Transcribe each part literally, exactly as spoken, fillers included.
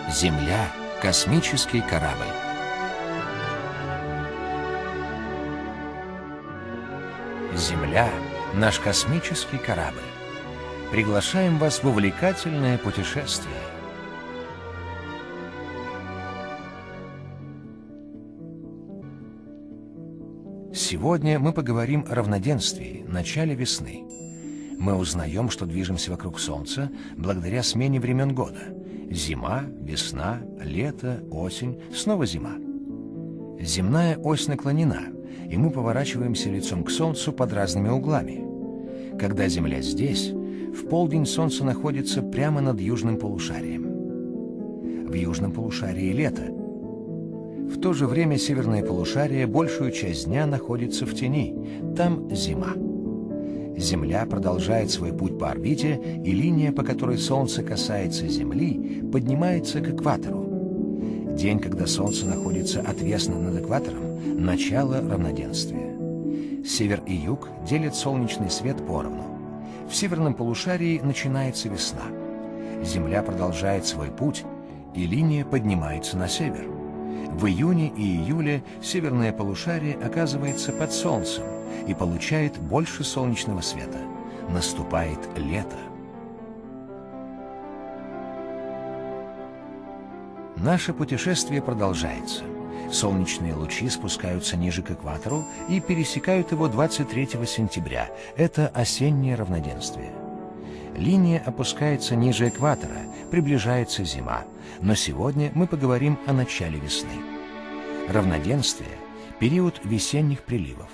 Земля — космический корабль. Земля — наш космический корабль. Приглашаем вас в увлекательное путешествие. Сегодня мы поговорим о равноденствии, начале весны. Мы узнаем, что движемся вокруг Солнца благодаря смене времен года. Зима, весна, лето, осень, снова зима. Земная ось наклонена, и мы поворачиваемся лицом к Солнцу под разными углами. Когда Земля здесь, в полдень Солнце находится прямо над южным полушарием. В южном полушарии лето. В то же время северное полушарие большую часть дня находится в тени. Там зима. Земля продолжает свой путь по орбите, и линия, по которой Солнце касается Земли, поднимается к экватору. День, когда Солнце находится отвесно над экватором, начало равноденствия. Север и юг делят солнечный свет поровну. В северном полушарии начинается весна. Земля продолжает свой путь, и линия поднимается на север. В июне и июле северное полушарие оказывается под Солнцем и получает больше солнечного света. Наступает лето. Наше путешествие продолжается. Солнечные лучи спускаются ниже к экватору и пересекают его двадцать третьего сентября. Это осеннее равноденствие. Линия опускается ниже экватора, приближается зима. Но сегодня мы поговорим о начале весны. Равноденствие – период весенних приливов.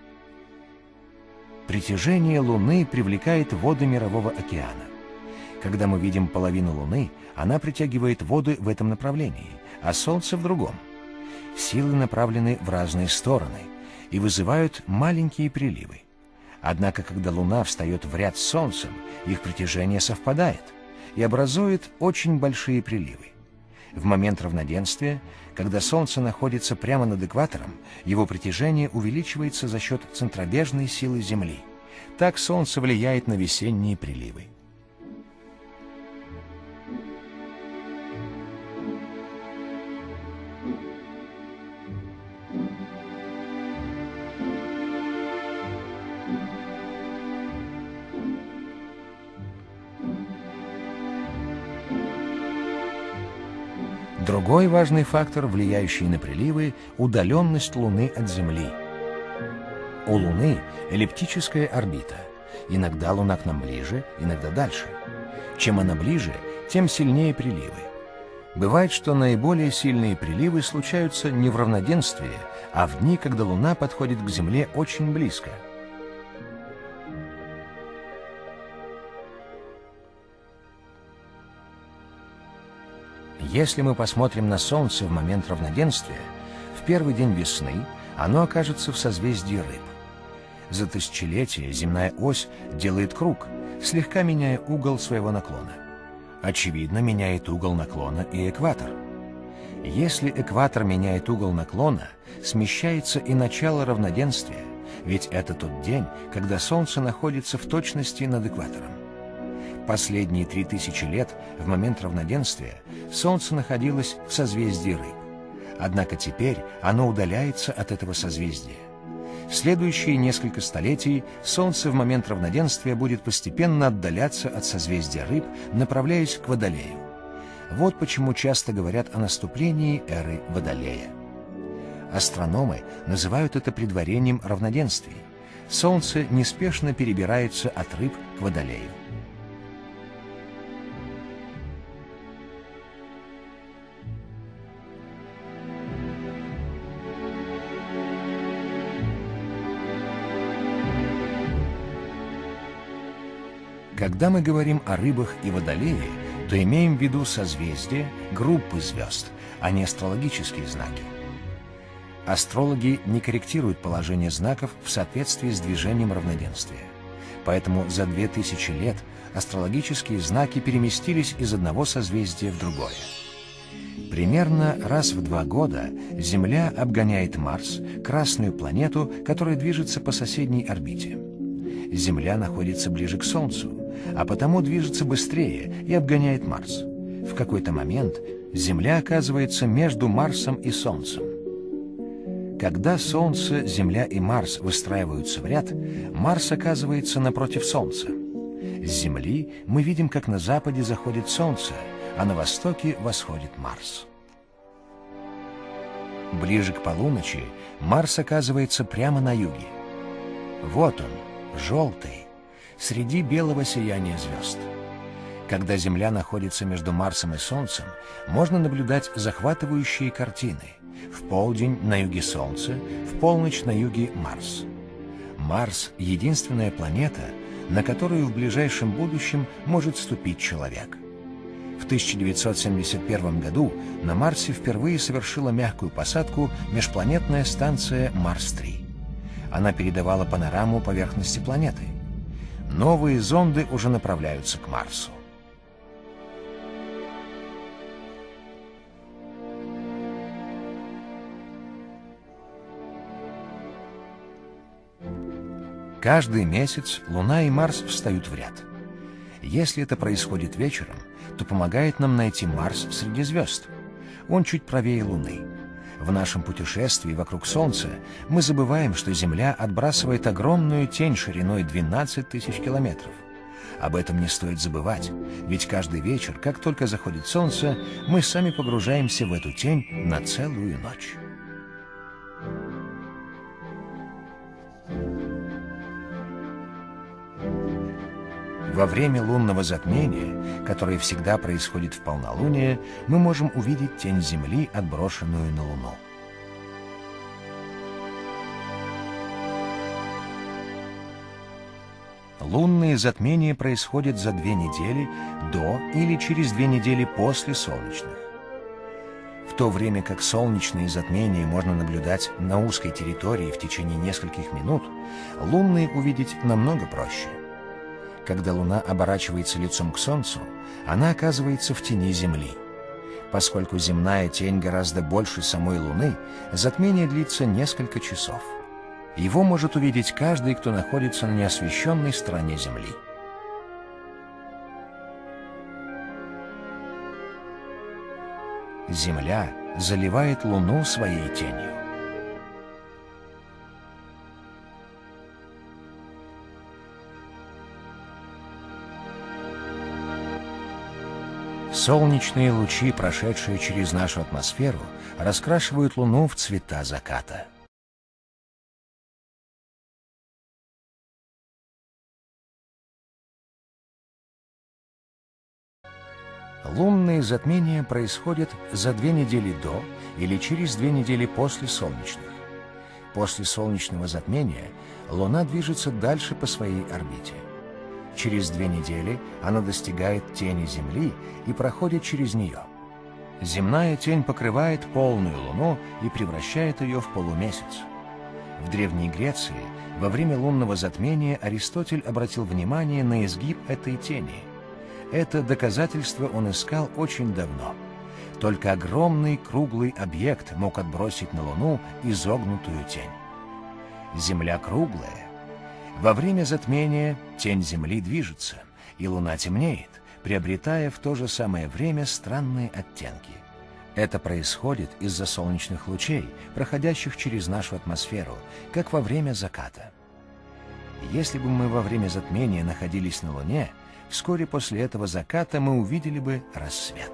Притяжение Луны привлекает воды Мирового океана. Когда мы видим половину Луны, она притягивает воды в этом направлении, а Солнце в другом. Силы направлены в разные стороны и вызывают маленькие приливы. Однако, когда Луна встает в ряд с Солнцем, их притяжение совпадает и образует очень большие приливы. В момент равноденствия, когда Солнце находится прямо над экватором, его притяжение увеличивается за счет центробежной силы Земли. Так Солнце влияет на весенние приливы. Другой важный фактор, влияющий на приливы – удаленность Луны от Земли. У Луны эллиптическая орбита. Иногда Луна к нам ближе, иногда дальше. Чем она ближе, тем сильнее приливы. Бывает, что наиболее сильные приливы случаются не в равноденствии, а в дни, когда Луна подходит к Земле очень близко. Если мы посмотрим на Солнце в момент равноденствия, в первый день весны оно окажется в созвездии Рыб. За тысячелетия земная ось делает круг, слегка меняя угол своего наклона. Очевидно, меняет угол наклона и экватор. Если экватор меняет угол наклона, смещается и начало равноденствия, ведь это тот день, когда Солнце находится в точности над экватором. Последние три тысячи лет, в момент равноденствия, Солнце находилось в созвездии Рыб. Однако теперь оно удаляется от этого созвездия. В следующие несколько столетий Солнце в момент равноденствия будет постепенно отдаляться от созвездия Рыб, направляясь к Водолею. Вот почему часто говорят о наступлении эры Водолея. Астрономы называют это предварением равноденствий. Солнце неспешно перебирается от Рыб к Водолею. Когда мы говорим о рыбах и водолее, то имеем в виду созвездия, группы звезд, а не астрологические знаки. Астрологи не корректируют положение знаков в соответствии с движением равноденствия. Поэтому за две тысячи лет астрологические знаки переместились из одного созвездия в другое. Примерно раз в два года Земля обгоняет Марс, красную планету, которая движется по соседней орбите. Земля находится ближе к Солнцу, а потому движется быстрее и обгоняет Марс. В какой-то момент Земля оказывается между Марсом и Солнцем. Когда Солнце, Земля и Марс выстраиваются в ряд, Марс оказывается напротив Солнца. С Земли мы видим, как на западе заходит Солнце, а на востоке восходит Марс. Ближе к полуночи Марс оказывается прямо на юге. Вот он, желтый, среди белого сияния звезд. Когда Земля находится между Марсом и Солнцем, можно наблюдать захватывающие картины. В полдень на юге Солнце, в полночь на юге Марс. Марс — единственная планета, на которую в ближайшем будущем может ступить человек. В тысяча девятьсот семьдесят первом году на Марсе впервые совершила мягкую посадку межпланетная станция Марс три. Она передавала панораму поверхности планеты. Новые зонды уже направляются к Марсу. Каждый месяц Луна и Марс встают в ряд. Если это происходит вечером, то помогает нам найти Марс среди звезд. Он чуть правее Луны. В нашем путешествии вокруг Солнца мы забываем, что Земля отбрасывает огромную тень шириной двенадцать тысяч километров. Об этом не стоит забывать, ведь каждый вечер, как только заходит Солнце, мы сами погружаемся в эту тень на целую ночь. Во время лунного затмения, которое всегда происходит в полнолуние, мы можем увидеть тень Земли, отброшенную на Луну. Лунные затмения происходят за две недели до или через две недели после солнечных. В то время как солнечные затмения можно наблюдать на узкой территории в течение нескольких минут, лунные увидеть намного проще. Когда Луна оборачивается лицом к Солнцу, она оказывается в тени Земли. Поскольку земная тень гораздо больше самой Луны, затмение длится несколько часов. Его может увидеть каждый, кто находится на неосвещенной стороне Земли. Земля заливает Луну своей тенью. Солнечные лучи, прошедшие через нашу атмосферу, раскрашивают Луну в цвета заката. Лунные затмения происходят за две недели до или через две недели после солнечных. После солнечного затмения Луна движется дальше по своей орбите. Через две недели она достигает тени Земли и проходит через нее. Земная тень покрывает полную Луну и превращает ее в полумесяц. В Древней Греции во время лунного затмения Аристотель обратил внимание на изгиб этой тени. Это доказательство он искал очень давно. Только огромный круглый объект мог отбросить на Луну изогнутую тень. Земля круглая. Во время затмения тень Земли движется, и Луна темнеет, приобретая в то же самое время странные оттенки. Это происходит из-за солнечных лучей, проходящих через нашу атмосферу, как во время заката. Если бы мы во время затмения находились на Луне, вскоре после этого заката мы увидели бы рассвет.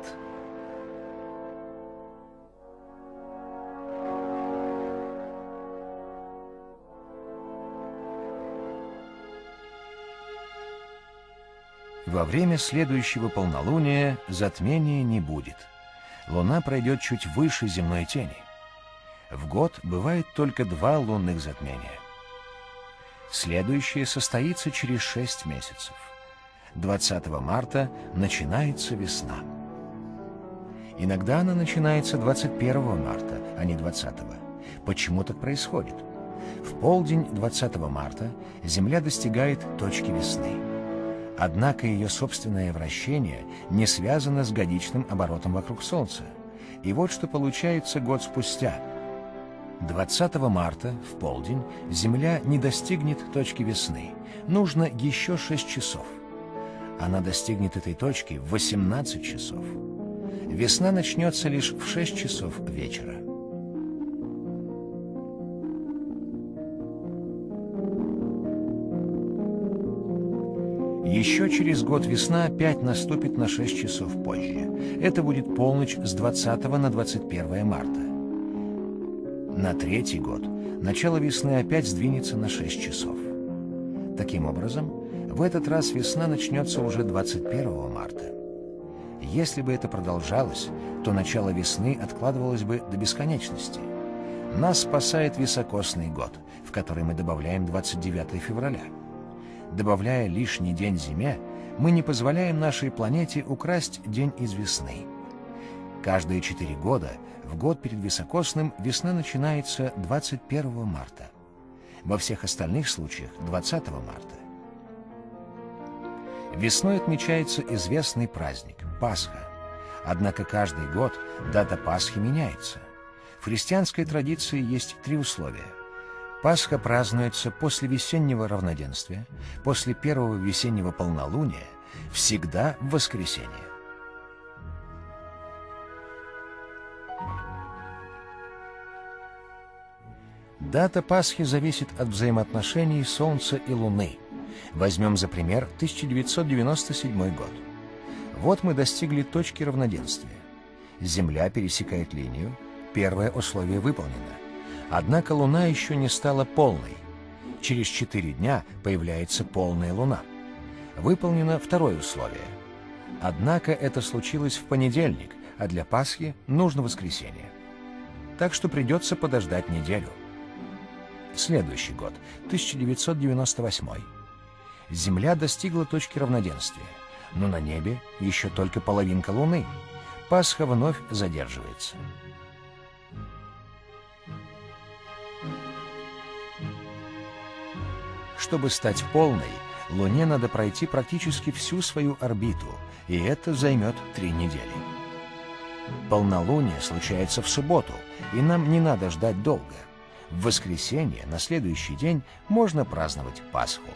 Во время следующего полнолуния затмения не будет. Луна пройдет чуть выше земной тени. В год бывает только два лунных затмения. Следующее состоится через шесть месяцев. двадцатого марта начинается весна. Иногда она начинается двадцать первого марта, а не двадцатого. Почему так происходит? В полдень двадцатого марта Земля достигает точки весны. Однако ее собственное вращение не связано с годичным оборотом вокруг Солнца. И вот что получается год спустя. двадцатого марта в полдень Земля не достигнет точки весны. Нужно еще шесть часов. Она достигнет этой точки в восемнадцать часов. Весна начнется лишь в шесть часов вечера. Еще через год весна опять наступит на шесть часов позже. Это будет полночь с двадцатого на двадцать первое марта. На третий год начало весны опять сдвинется на шесть часов. Таким образом, в этот раз весна начнется уже двадцать первого марта. Если бы это продолжалось, то начало весны откладывалось бы до бесконечности. Нас спасает високосный год, в который мы добавляем двадцать девятое февраля. Добавляя лишний день зиме, мы не позволяем нашей планете украсть день из весны. Каждые четыре года, в год перед високосным, весна начинается двадцать первого марта. Во всех остальных случаях – двадцатого марта. Весной отмечается известный праздник – Пасха. Однако каждый год дата Пасхи меняется. В христианской традиции есть три условия. Пасха празднуется после весеннего равноденствия, после первого весеннего полнолуния, всегда в воскресенье. Дата Пасхи зависит от взаимоотношений Солнца и Луны. Возьмем за пример тысяча девятьсот девяносто седьмой год. Вот мы достигли точки равноденствия. Земля пересекает линию, первое условие выполнено. Однако Луна еще не стала полной. Через четыре дня появляется полная Луна. Выполнено второе условие. Однако это случилось в понедельник, а для Пасхи нужно воскресенье. Так что придется подождать неделю. Следующий год, тысяча девятьсот девяносто восьмой. Земля достигла точки равноденствия, но на небе еще только половинка Луны. Пасха вновь задерживается. Чтобы стать полной, Луне надо пройти практически всю свою орбиту, и это займет три недели. Полнолуние случается в субботу, и нам не надо ждать долго. В воскресенье, на следующий день, можно праздновать Пасху.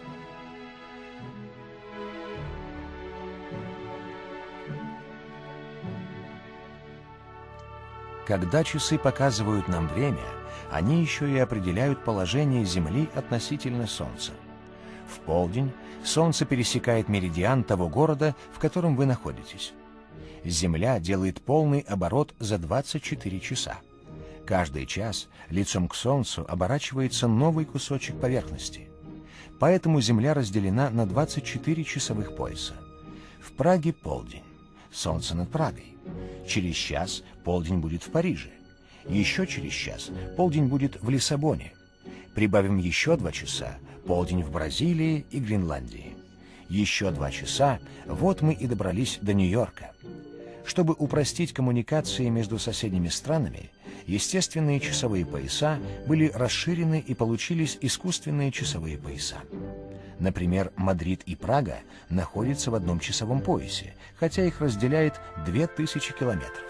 Когда часы показывают нам время, они еще и определяют положение Земли относительно Солнца. В полдень Солнце пересекает меридиан того города, в котором вы находитесь. Земля делает полный оборот за двадцать четыре часа. Каждый час лицом к Солнцу оборачивается новый кусочек поверхности. Поэтому Земля разделена на двадцать четыре часовых пояса. В Праге полдень. Солнце над Прагой. Через час полдень будет в Париже. Еще через час полдень будет в Лиссабоне. Прибавим еще два часа, полдень в Бразилии и Гренландии. Еще два часа, вот мы и добрались до Нью-Йорка. Чтобы упростить коммуникации между соседними странами, естественные часовые пояса были расширены и получились искусственные часовые пояса. Например, Мадрид и Прага находятся в одном часовом поясе, хотя их разделяет две тысячи километров.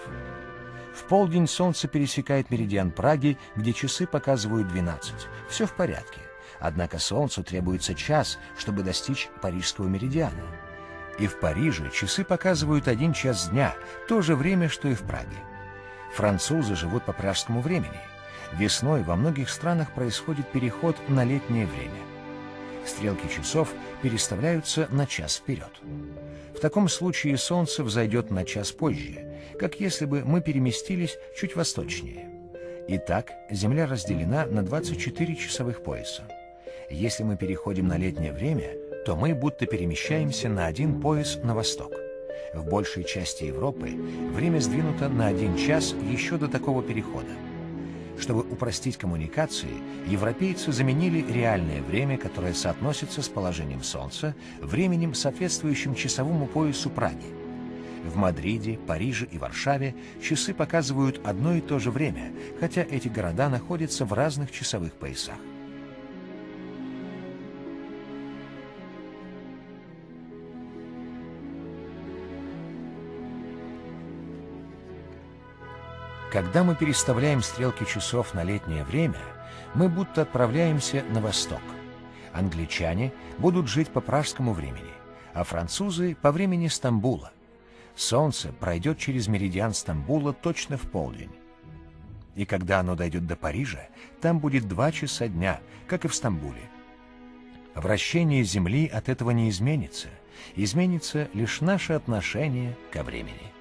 В полдень Солнце пересекает меридиан Праги, где часы показывают двенадцать. Все в порядке. Однако Солнцу требуется час, чтобы достичь парижского меридиана. И в Париже часы показывают один час дня, то же время, что и в Праге. Французы живут по пражскому времени. Весной во многих странах происходит переход на летнее время. Стрелки часов переставляются на час вперед. В таком случае Солнце взойдет на час позже, как если бы мы переместились чуть восточнее. Итак, Земля разделена на двадцать четыре часовых пояса. Если мы переходим на летнее время, то мы будто перемещаемся на один пояс на восток. В большей части Европы время сдвинуто на один час еще до такого перехода. Чтобы упростить коммуникации, европейцы заменили реальное время, которое соотносится с положением Солнца, временем, соответствующим часовому поясу Праги. В Мадриде, Париже и Варшаве часы показывают одно и то же время, хотя эти города находятся в разных часовых поясах. Когда мы переставляем стрелки часов на летнее время, мы будто отправляемся на восток. Англичане будут жить по пражскому времени, а французы — по времени Стамбула. Солнце пройдет через меридиан Стамбула точно в полдень. И когда оно дойдет до Парижа, там будет два часа дня, как и в Стамбуле. Вращение Земли от этого не изменится. Изменится лишь наше отношение ко времени.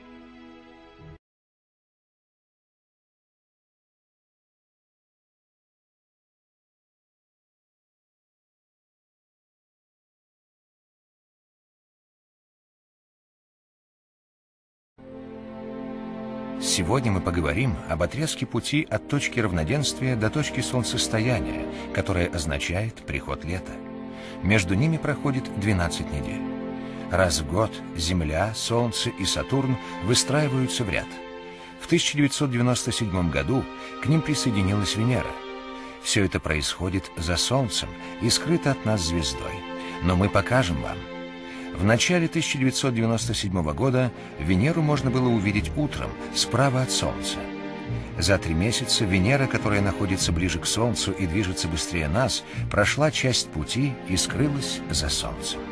Сегодня мы поговорим об отрезке пути от точки равноденствия до точки солнцестояния, которое означает приход лета. Между ними проходит двенадцать недель. Раз в год Земля, Солнце и Сатурн выстраиваются в ряд. В тысяча девятьсот девяносто седьмом году к ним присоединилась Венера. Все это происходит за Солнцем и скрыто от нас звездой. Но мы покажем вам. В начале тысяча девятьсот девяносто седьмого года Венеру можно было увидеть утром, справа от Солнца. За три месяца Венера, которая находится ближе к Солнцу и движется быстрее нас, прошла часть пути и скрылась за Солнцем.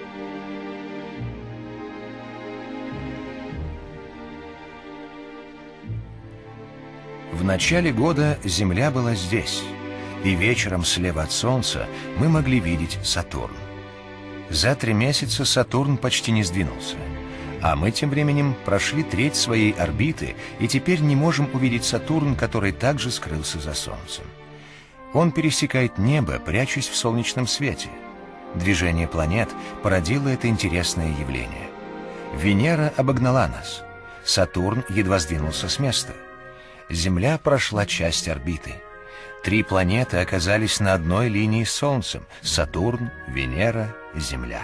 В начале года Земля была здесь, и вечером слева от Солнца мы могли видеть Сатурн. За три месяца Сатурн почти не сдвинулся, а мы тем временем прошли треть своей орбиты и теперь не можем увидеть Сатурн, который также скрылся за Солнцем. Он пересекает небо, прячась в солнечном свете. Движение планет породило это интересное явление. Венера обогнала нас. Сатурн едва сдвинулся с места. Земля прошла часть орбиты. Три планеты оказались на одной линии с Солнцем — Сатурн, Венера, Земля.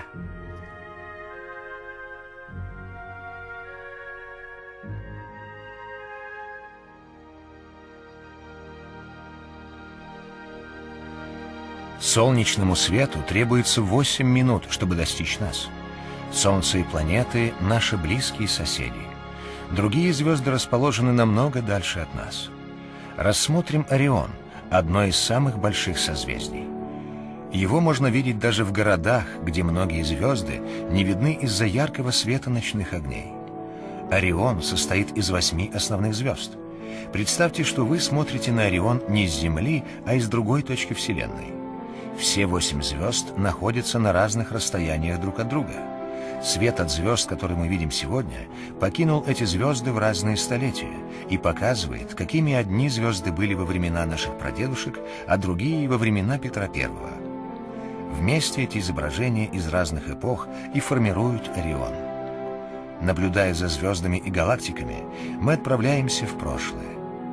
Солнечному свету требуется восемь минут, чтобы достичь нас. Солнце и планеты — наши близкие соседи. Другие звезды расположены намного дальше от нас. Рассмотрим Орион, одно из самых больших созвездий. Его можно видеть даже в городах, где многие звезды не видны из-за яркого света ночных огней. Орион состоит из восьми основных звезд. Представьте, что вы смотрите на Орион не с Земли, а из другой точки Вселенной. Все восемь звезд находятся на разных расстояниях друг от друга. Свет от звезд, который мы видим сегодня, покинул эти звезды в разные столетия и показывает, какими одни звезды были во времена наших прадедушек, а другие во времена Петра Первого. Вместе эти изображения из разных эпох и формируют Орион. Наблюдая за звездами и галактиками, мы отправляемся в прошлое.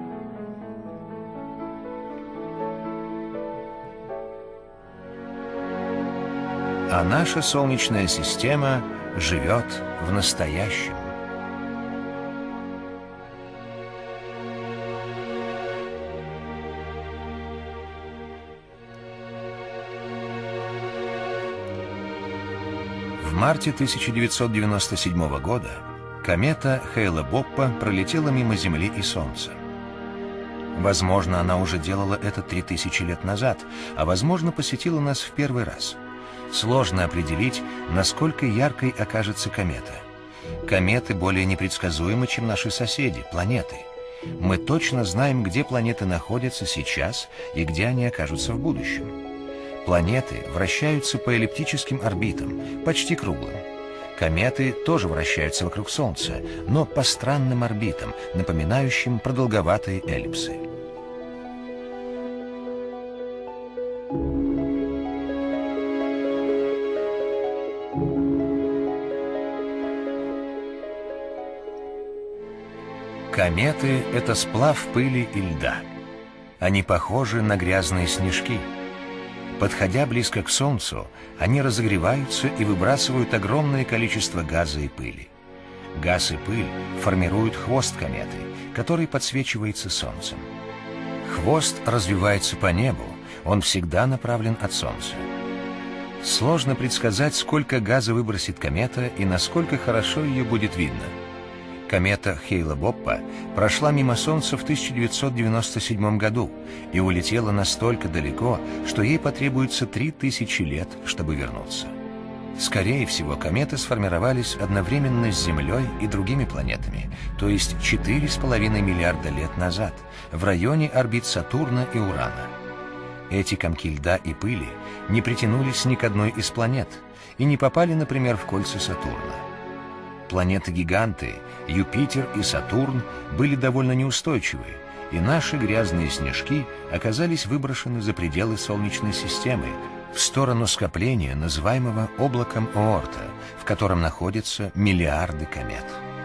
А наша Солнечная система живет в настоящем. В марте тысяча девятьсот девяносто седьмого года комета Хейле-Боппа пролетела мимо Земли и Солнца. Возможно, она уже делала это три тысячи лет назад, а возможно, посетила нас в первый раз. Сложно определить, насколько яркой окажется комета. Кометы более непредсказуемы, чем наши соседи, планеты. Мы точно знаем, где планеты находятся сейчас и где они окажутся в будущем. Планеты вращаются по эллиптическим орбитам, почти круглым. Кометы тоже вращаются вокруг Солнца, но по странным орбитам, напоминающим продолговатые эллипсы. Кометы — это сплав пыли и льда. Они похожи на грязные снежки. Подходя близко к Солнцу, они разогреваются и выбрасывают огромное количество газа и пыли. Газ и пыль формируют хвост кометы, который подсвечивается Солнцем. Хвост развивается по небу, он всегда направлен от Солнца. Сложно предсказать, сколько газа выбросит комета и насколько хорошо ее будет видно. Комета Хейле-Боппа прошла мимо Солнца в тысяча девятьсот девяносто седьмом году и улетела настолько далеко, что ей потребуется три тысячи лет, чтобы вернуться. Скорее всего, кометы сформировались одновременно с Землей и другими планетами, то есть четыре с половиной миллиарда лет назад, в районе орбит Сатурна и Урана. Эти комки льда и пыли не притянулись ни к одной из планет и не попали, например, в кольца Сатурна. Планеты-гиганты, Юпитер и Сатурн, были довольно неустойчивы, и наши грязные снежки оказались выброшены за пределы Солнечной системы, в сторону скопления, называемого облаком Оорта, в котором находятся миллиарды комет.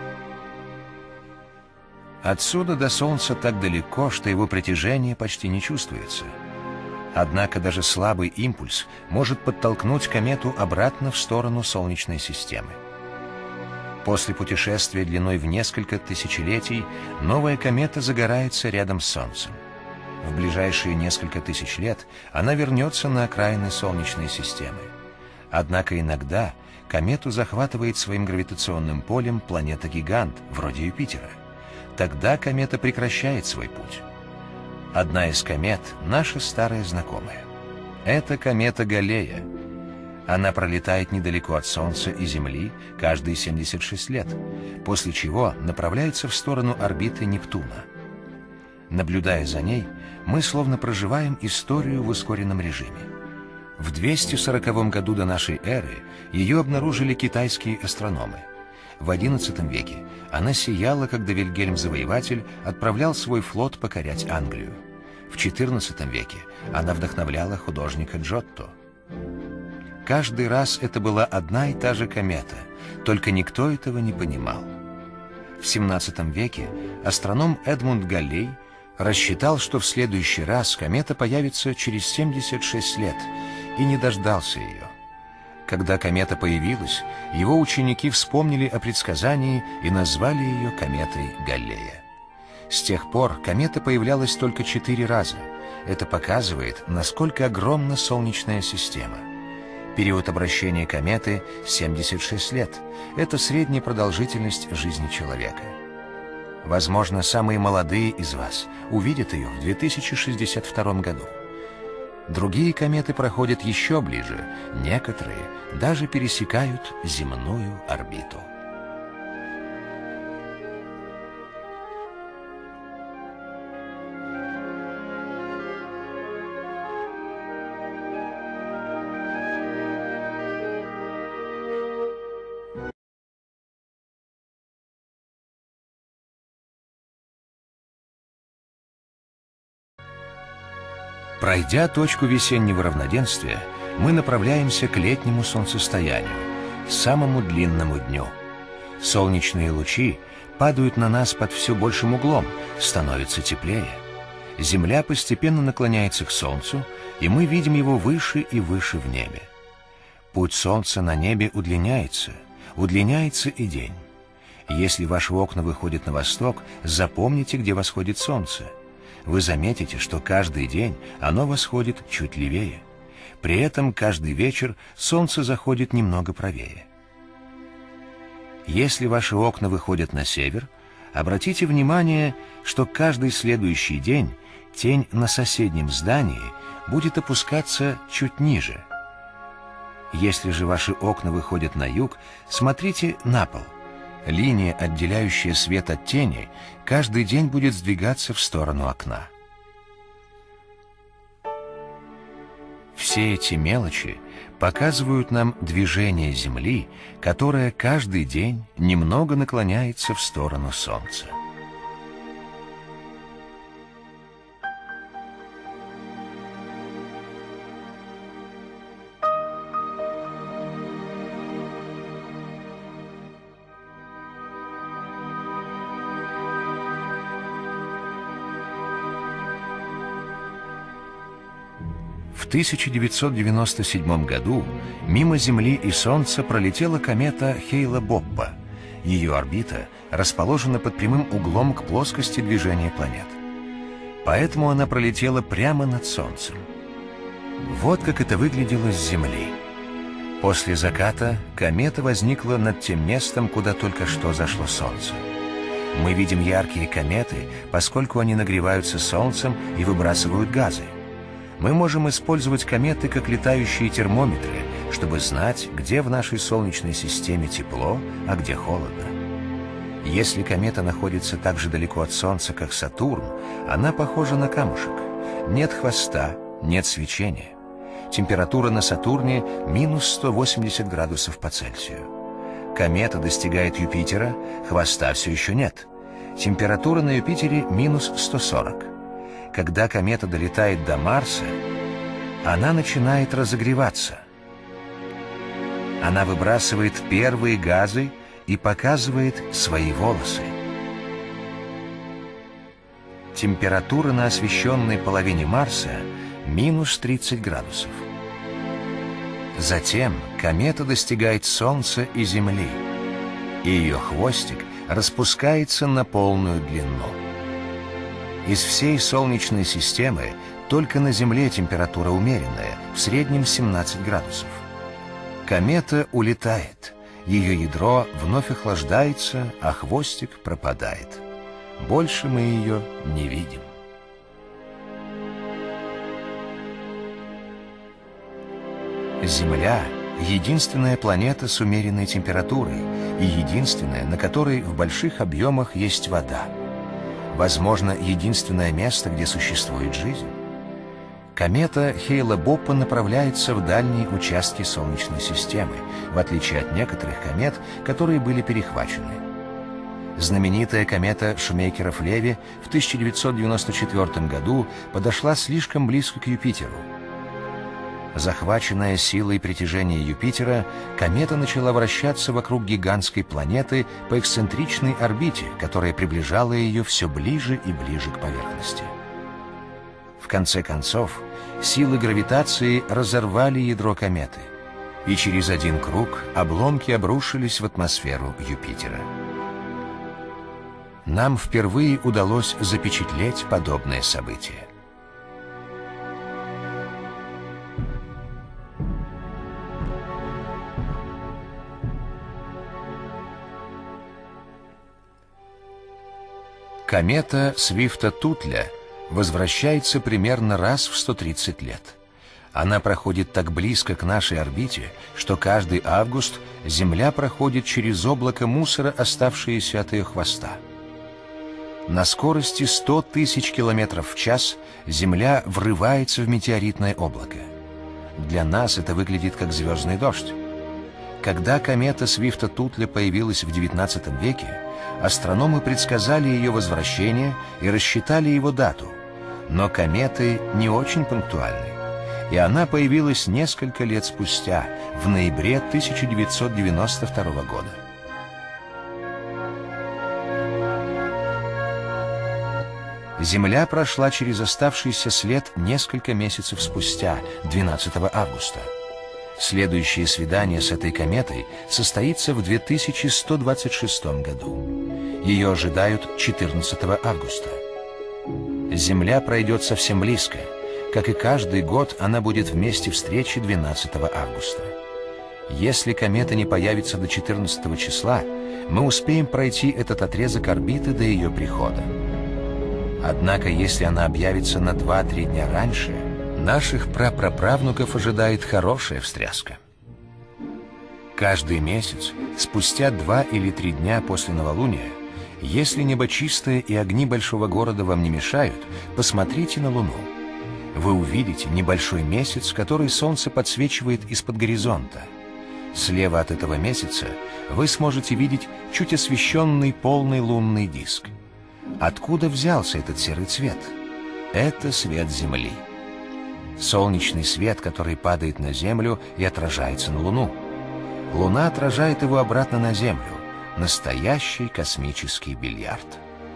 Отсюда до Солнца так далеко, что его притяжение почти не чувствуется. Однако даже слабый импульс может подтолкнуть комету обратно в сторону Солнечной системы. После путешествия длиной в несколько тысячелетий новая комета загорается рядом с Солнцем. В ближайшие несколько тысяч лет она вернется на окраины Солнечной системы. Однако иногда комету захватывает своим гравитационным полем планета-гигант, вроде Юпитера. Тогда комета прекращает свой путь. Одна из комет — наша старая знакомая. Это комета Галлея. Она пролетает недалеко от Солнца и Земли каждые семьдесят шесть лет, после чего направляется в сторону орбиты Нептуна. Наблюдая за ней, мы словно проживаем историю в ускоренном режиме. В двести сороковом году до нашей эры ее обнаружили китайские астрономы. В одиннадцатом веке она сияла, когда Вильгельм Завоеватель отправлял свой флот покорять Англию. В четырнадцатом веке она вдохновляла художника Джотто. Каждый раз это была одна и та же комета, только никто этого не понимал. В семнадцатом веке астроном Эдмунд Галлей рассчитал, что в следующий раз комета появится через семьдесят шесть лет, и не дождался ее. Когда комета появилась, его ученики вспомнили о предсказании и назвали ее кометой Галлея. С тех пор комета появлялась только четыре раза. Это показывает, насколько огромна Солнечная система. Период обращения кометы — семьдесят шесть лет. Это средняя продолжительность жизни человека. Возможно, самые молодые из вас увидят ее в две тысячи шестьдесят втором году. Другие кометы проходят еще ближе, некоторые даже пересекают земную орбиту. Пройдя точку весеннего равноденствия, мы направляемся к летнему солнцестоянию, самому длинному дню. Солнечные лучи падают на нас под все большим углом, становится теплее. Земля постепенно наклоняется к Солнцу, и мы видим его выше и выше в небе. Путь Солнца на небе удлиняется, удлиняется и день. Если ваши окна выходят на восток, запомните, где восходит Солнце. Вы заметите, что каждый день оно восходит чуть левее. При этом каждый вечер солнце заходит немного правее. Если ваши окна выходят на север, обратите внимание, что каждый следующий день тень на соседнем здании будет опускаться чуть ниже. Если же ваши окна выходят на юг, смотрите на пол. Линия, отделяющая свет от тени, каждый день будет сдвигаться в сторону окна. Все эти мелочи показывают нам движение Земли, которое каждый день немного наклоняется в сторону Солнца. В тысяча девятьсот девяносто седьмом году мимо Земли и Солнца пролетела комета Хейле-Боппа. Ее орбита расположена под прямым углом к плоскости движения планет. Поэтому она пролетела прямо над Солнцем. Вот как это выглядело с Земли. После заката комета возникла над тем местом, куда только что зашло Солнце. Мы видим яркие кометы, поскольку они нагреваются Солнцем и выбрасывают газы. Мы можем использовать кометы как летающие термометры, чтобы знать, где в нашей Солнечной системе тепло, а где холодно. Если комета находится так же далеко от Солнца, как Сатурн, она похожа на камушек. Нет хвоста, нет свечения. Температура на Сатурне минус сто восемьдесят градусов по Цельсию. Комета достигает Юпитера, хвоста все еще нет. Температура на Юпитере минус сто сорок. Когда комета долетает до Марса, она начинает разогреваться. Она выбрасывает первые газы и показывает свои волосы. Температура на освещенной половине Марса минус тридцать градусов. Затем комета достигает Солнца и Земли, и ее хвостик распускается на полную длину. Из всей Солнечной системы только на Земле температура умеренная, в среднем семнадцать градусов. Комета улетает, ее ядро вновь охлаждается, а хвостик пропадает. Больше мы ее не видим. Земля — единственная планета с умеренной температурой и единственная, на которой в больших объемах есть вода. Возможно, единственное место, где существует жизнь. Комета Хейла-Боппа направляется в дальние участки Солнечной системы, в отличие от некоторых комет, которые были перехвачены. Знаменитая комета Шумейкеров-Леви в тысяча девятьсот девяносто четвёртом году подошла слишком близко к Юпитеру. Захваченная силой притяжения Юпитера, комета начала вращаться вокруг гигантской планеты по эксцентричной орбите, которая приближала ее все ближе и ближе к поверхности. В конце концов, силы гравитации разорвали ядро кометы, и через один круг обломки обрушились в атмосферу Юпитера. Нам впервые удалось запечатлеть подобное событие. Комета Свифта-Тутля возвращается примерно раз в сто тридцать лет. Она проходит так близко к нашей орбите, что каждый август Земля проходит через облако мусора, оставшееся от ее хвоста. На скорости сто тысяч километров в час Земля врывается в метеоритное облако. Для нас это выглядит как звездный дождь. Когда комета Свифта-Тутля появилась в девятнадцатом веке, астрономы предсказали ее возвращение и рассчитали его дату. Но кометы не очень пунктуальны, и она появилась несколько лет спустя, в ноябре тысяча девятьсот девяносто второго года. Земля прошла через оставшийся след несколько месяцев спустя, двенадцатого августа. Следующее свидание с этой кометой состоится в две тысячи сто двадцать шестом году. Ее ожидают четырнадцатого августа. Земля пройдет совсем близко. Как и каждый год, она будет в месте встречи двенадцатого августа. Если комета не появится до четырнадцатого числа, мы успеем пройти этот отрезок орбиты до ее прихода. Однако, если она объявится на два-три дня раньше, наших прапраправнуков ожидает хорошая встряска. Каждый месяц, спустя два или три дня после новолуния, если небо чистое и огни большого города вам не мешают, посмотрите на Луну. Вы увидите небольшой месяц, который Солнце подсвечивает из-под горизонта. Слева от этого месяца вы сможете видеть чуть освещенный полный лунный диск. Откуда взялся этот серый цвет? Это свет Земли. Солнечный свет, который падает на Землю и отражается на Луну. Луна отражает его обратно на Землю. Настоящий космический бильярд.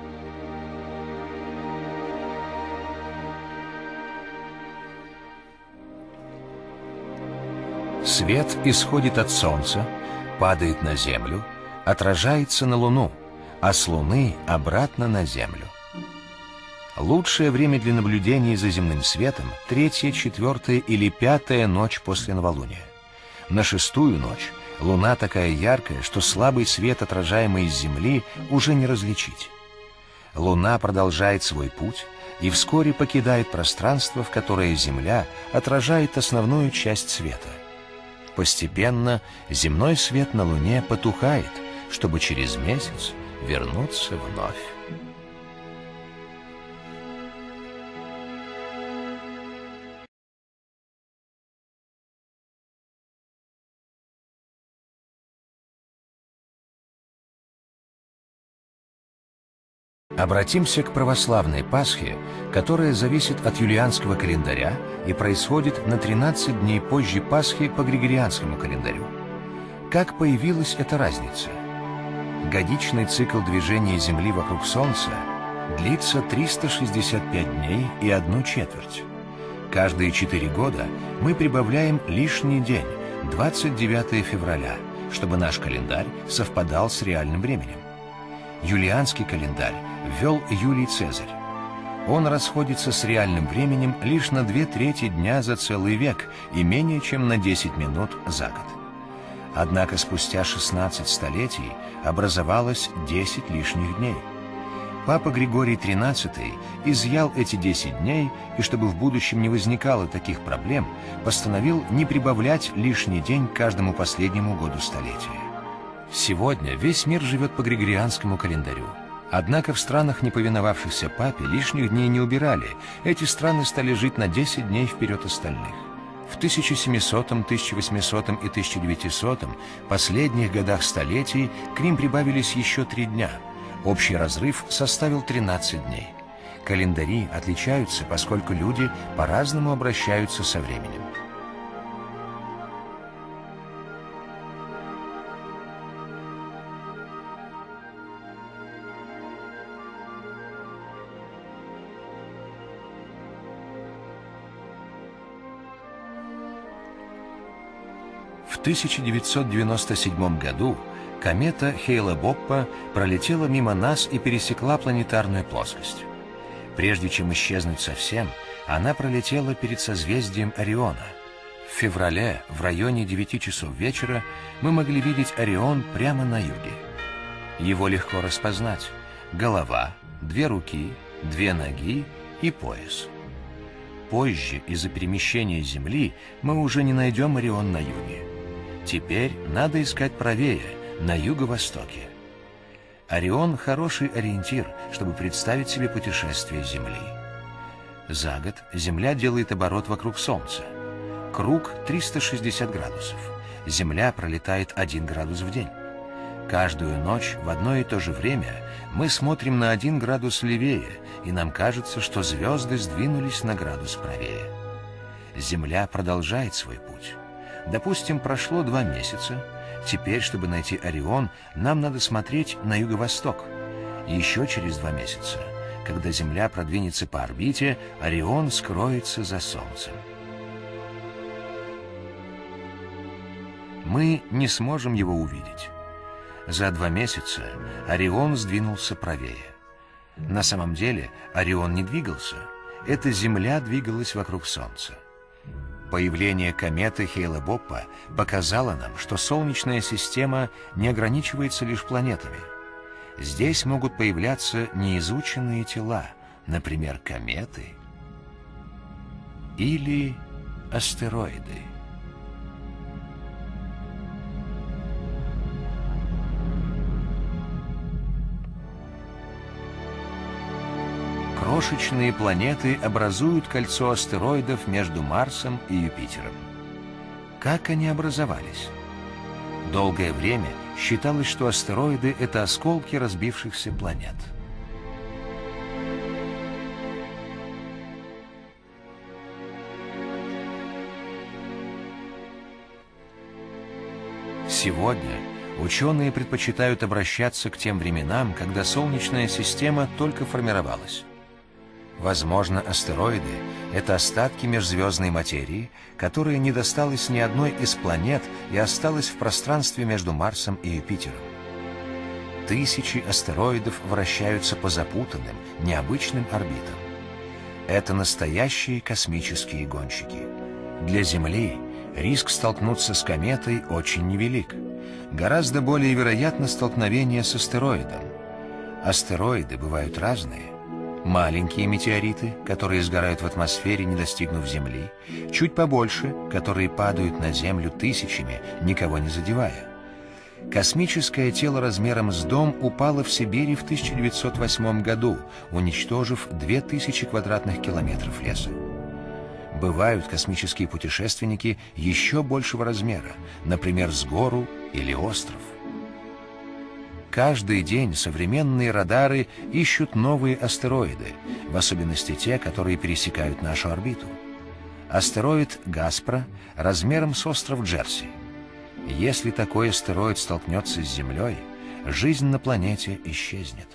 Свет исходит от Солнца, падает на Землю, отражается на Луну, а с Луны обратно на Землю. Лучшее время для наблюдений за земным светом — третья, четвертая или пятая ночь после новолуния. На шестую ночь Луна такая яркая, что слабый свет, отражаемый из Земли, уже не различить. Луна продолжает свой путь и вскоре покидает пространство, в которое Земля отражает основную часть света. Постепенно земной свет на Луне потухает, чтобы через месяц вернуться вновь. Обратимся к православной Пасхе, которая зависит от юлианского календаря и происходит на тринадцать дней позже Пасхи по григорианскому календарю. Как появилась эта разница? Годичный цикл движения Земли вокруг Солнца длится триста шестьдесят пять дней и одну четверть. Каждые четыре года мы прибавляем лишний день, двадцать девятое февраля, чтобы наш календарь совпадал с реальным временем. Юлианский календарь ввел Юлий Цезарь. Он расходится с реальным временем лишь на две трети дня за целый век и менее чем на десять минут за год. Однако спустя шестнадцать столетий образовалось десять лишних дней. Папа Григорий тринадцатый изъял эти десять дней и, чтобы в будущем не возникало таких проблем, постановил не прибавлять лишний день к каждому последнему году столетия. Сегодня весь мир живет по григорианскому календарю. Однако в странах, не повиновавшихся папе, лишних дней не убирали. Эти страны стали жить на десять дней вперед остальных. В тысяча семисотом, тысяча восьмисотом и тысяча девятисотом последних годах столетий к ним прибавились еще три дня. Общий разрыв составил тринадцать дней. Календари отличаются, поскольку люди по-разному обращаются со временем. В тысяча девятьсот девяносто седьмом году комета Хейле-Боппа пролетела мимо нас и пересекла планетарную плоскость. Прежде чем исчезнуть совсем, она пролетела перед созвездием Ориона. В феврале, в районе девяти часов вечера, мы могли видеть Орион прямо на юге. Его легко распознать: голова, две руки, две ноги и пояс. Позже, из-за перемещения Земли, мы уже не найдем Орион на юге. Теперь надо искать правее, на юго-востоке. Орион – хороший ориентир, чтобы представить себе путешествие Земли. За год Земля делает оборот вокруг Солнца. Круг триста шестьдесят градусов. Земля пролетает один градус в день. Каждую ночь в одно и то же время мы смотрим на один градус левее, и нам кажется, что звезды сдвинулись на градус правее. Земля продолжает свой путь. Допустим, прошло два месяца. Теперь, чтобы найти Орион, нам надо смотреть на юго-восток. Еще через два месяца, когда Земля продвинется по орбите, Орион скроется за Солнцем. Мы не сможем его увидеть. За два месяца Орион сдвинулся правее. На самом деле Орион не двигался. Эта Земля двигалась вокруг Солнца. Появление кометы Хейле-Боппа показало нам, что Солнечная система не ограничивается лишь планетами. Здесь могут появляться неизученные тела, например, кометы или астероиды. Крошечные планеты образуют кольцо астероидов между Марсом и Юпитером. Как они образовались? Долгое время считалось, что астероиды — это осколки разбившихся планет. Сегодня ученые предпочитают обращаться к тем временам, когда Солнечная система только формировалась. Возможно, астероиды — это остатки межзвездной материи, которая не досталась ни одной из планет и осталась в пространстве между Марсом и Юпитером. Тысячи астероидов вращаются по запутанным, необычным орбитам. Это настоящие космические гонщики. Для Земли риск столкнуться с кометой очень невелик. Гораздо более вероятно столкновение с астероидом. Астероиды бывают разные. маленькие метеориты, которые сгорают в атмосфере, не достигнув Земли, чуть побольше, которые падают на Землю тысячами, никого не задевая. Космическое тело размером с дом упало в Сибири в тысяча девятьсот восьмом году, уничтожив две тысячи квадратных километров леса. Бывают космические путешественники еще большего размера, например, с гору или остров. Каждый день современные радары ищут новые астероиды, в особенности те, которые пересекают нашу орбиту. Астероид Гаспро размером с остров Джерси. Если такой астероид столкнется с Землей, жизнь на планете исчезнет.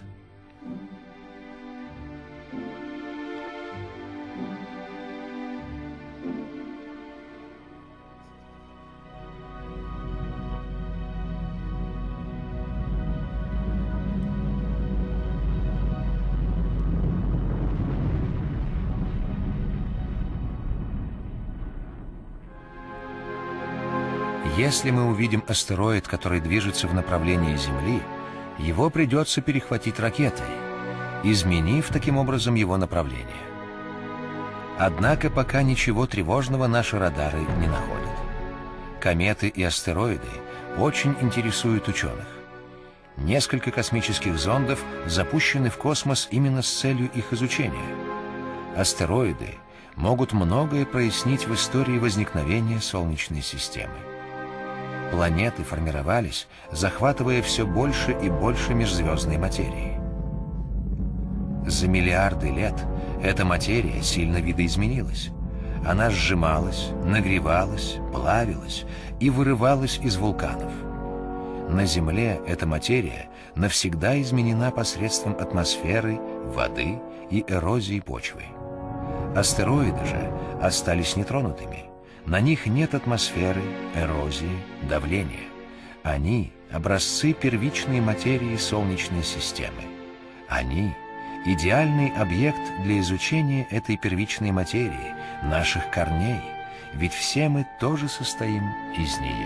Если мы увидим астероид, который движется в направлении Земли, его придется перехватить ракетой, изменив таким образом его направление. Однако пока ничего тревожного наши радары не находят. Кометы и астероиды очень интересуют ученых. Несколько космических зондов запущены в космос именно с целью их изучения. Астероиды могут многое прояснить в истории возникновения Солнечной системы. Планеты формировались, захватывая все больше и больше межзвездной материи. За миллиарды лет эта материя сильно видоизменилась. Она сжималась, нагревалась, плавилась и вырывалась из вулканов. На Земле эта материя навсегда изменена посредством атмосферы, воды и эрозии почвы. Астероиды же остались нетронутыми. На них нет атмосферы, эрозии, давления. Они – образцы первичной материи Солнечной системы. Они – идеальный объект для изучения этой первичной материи, наших корней, ведь все мы тоже состоим из нее.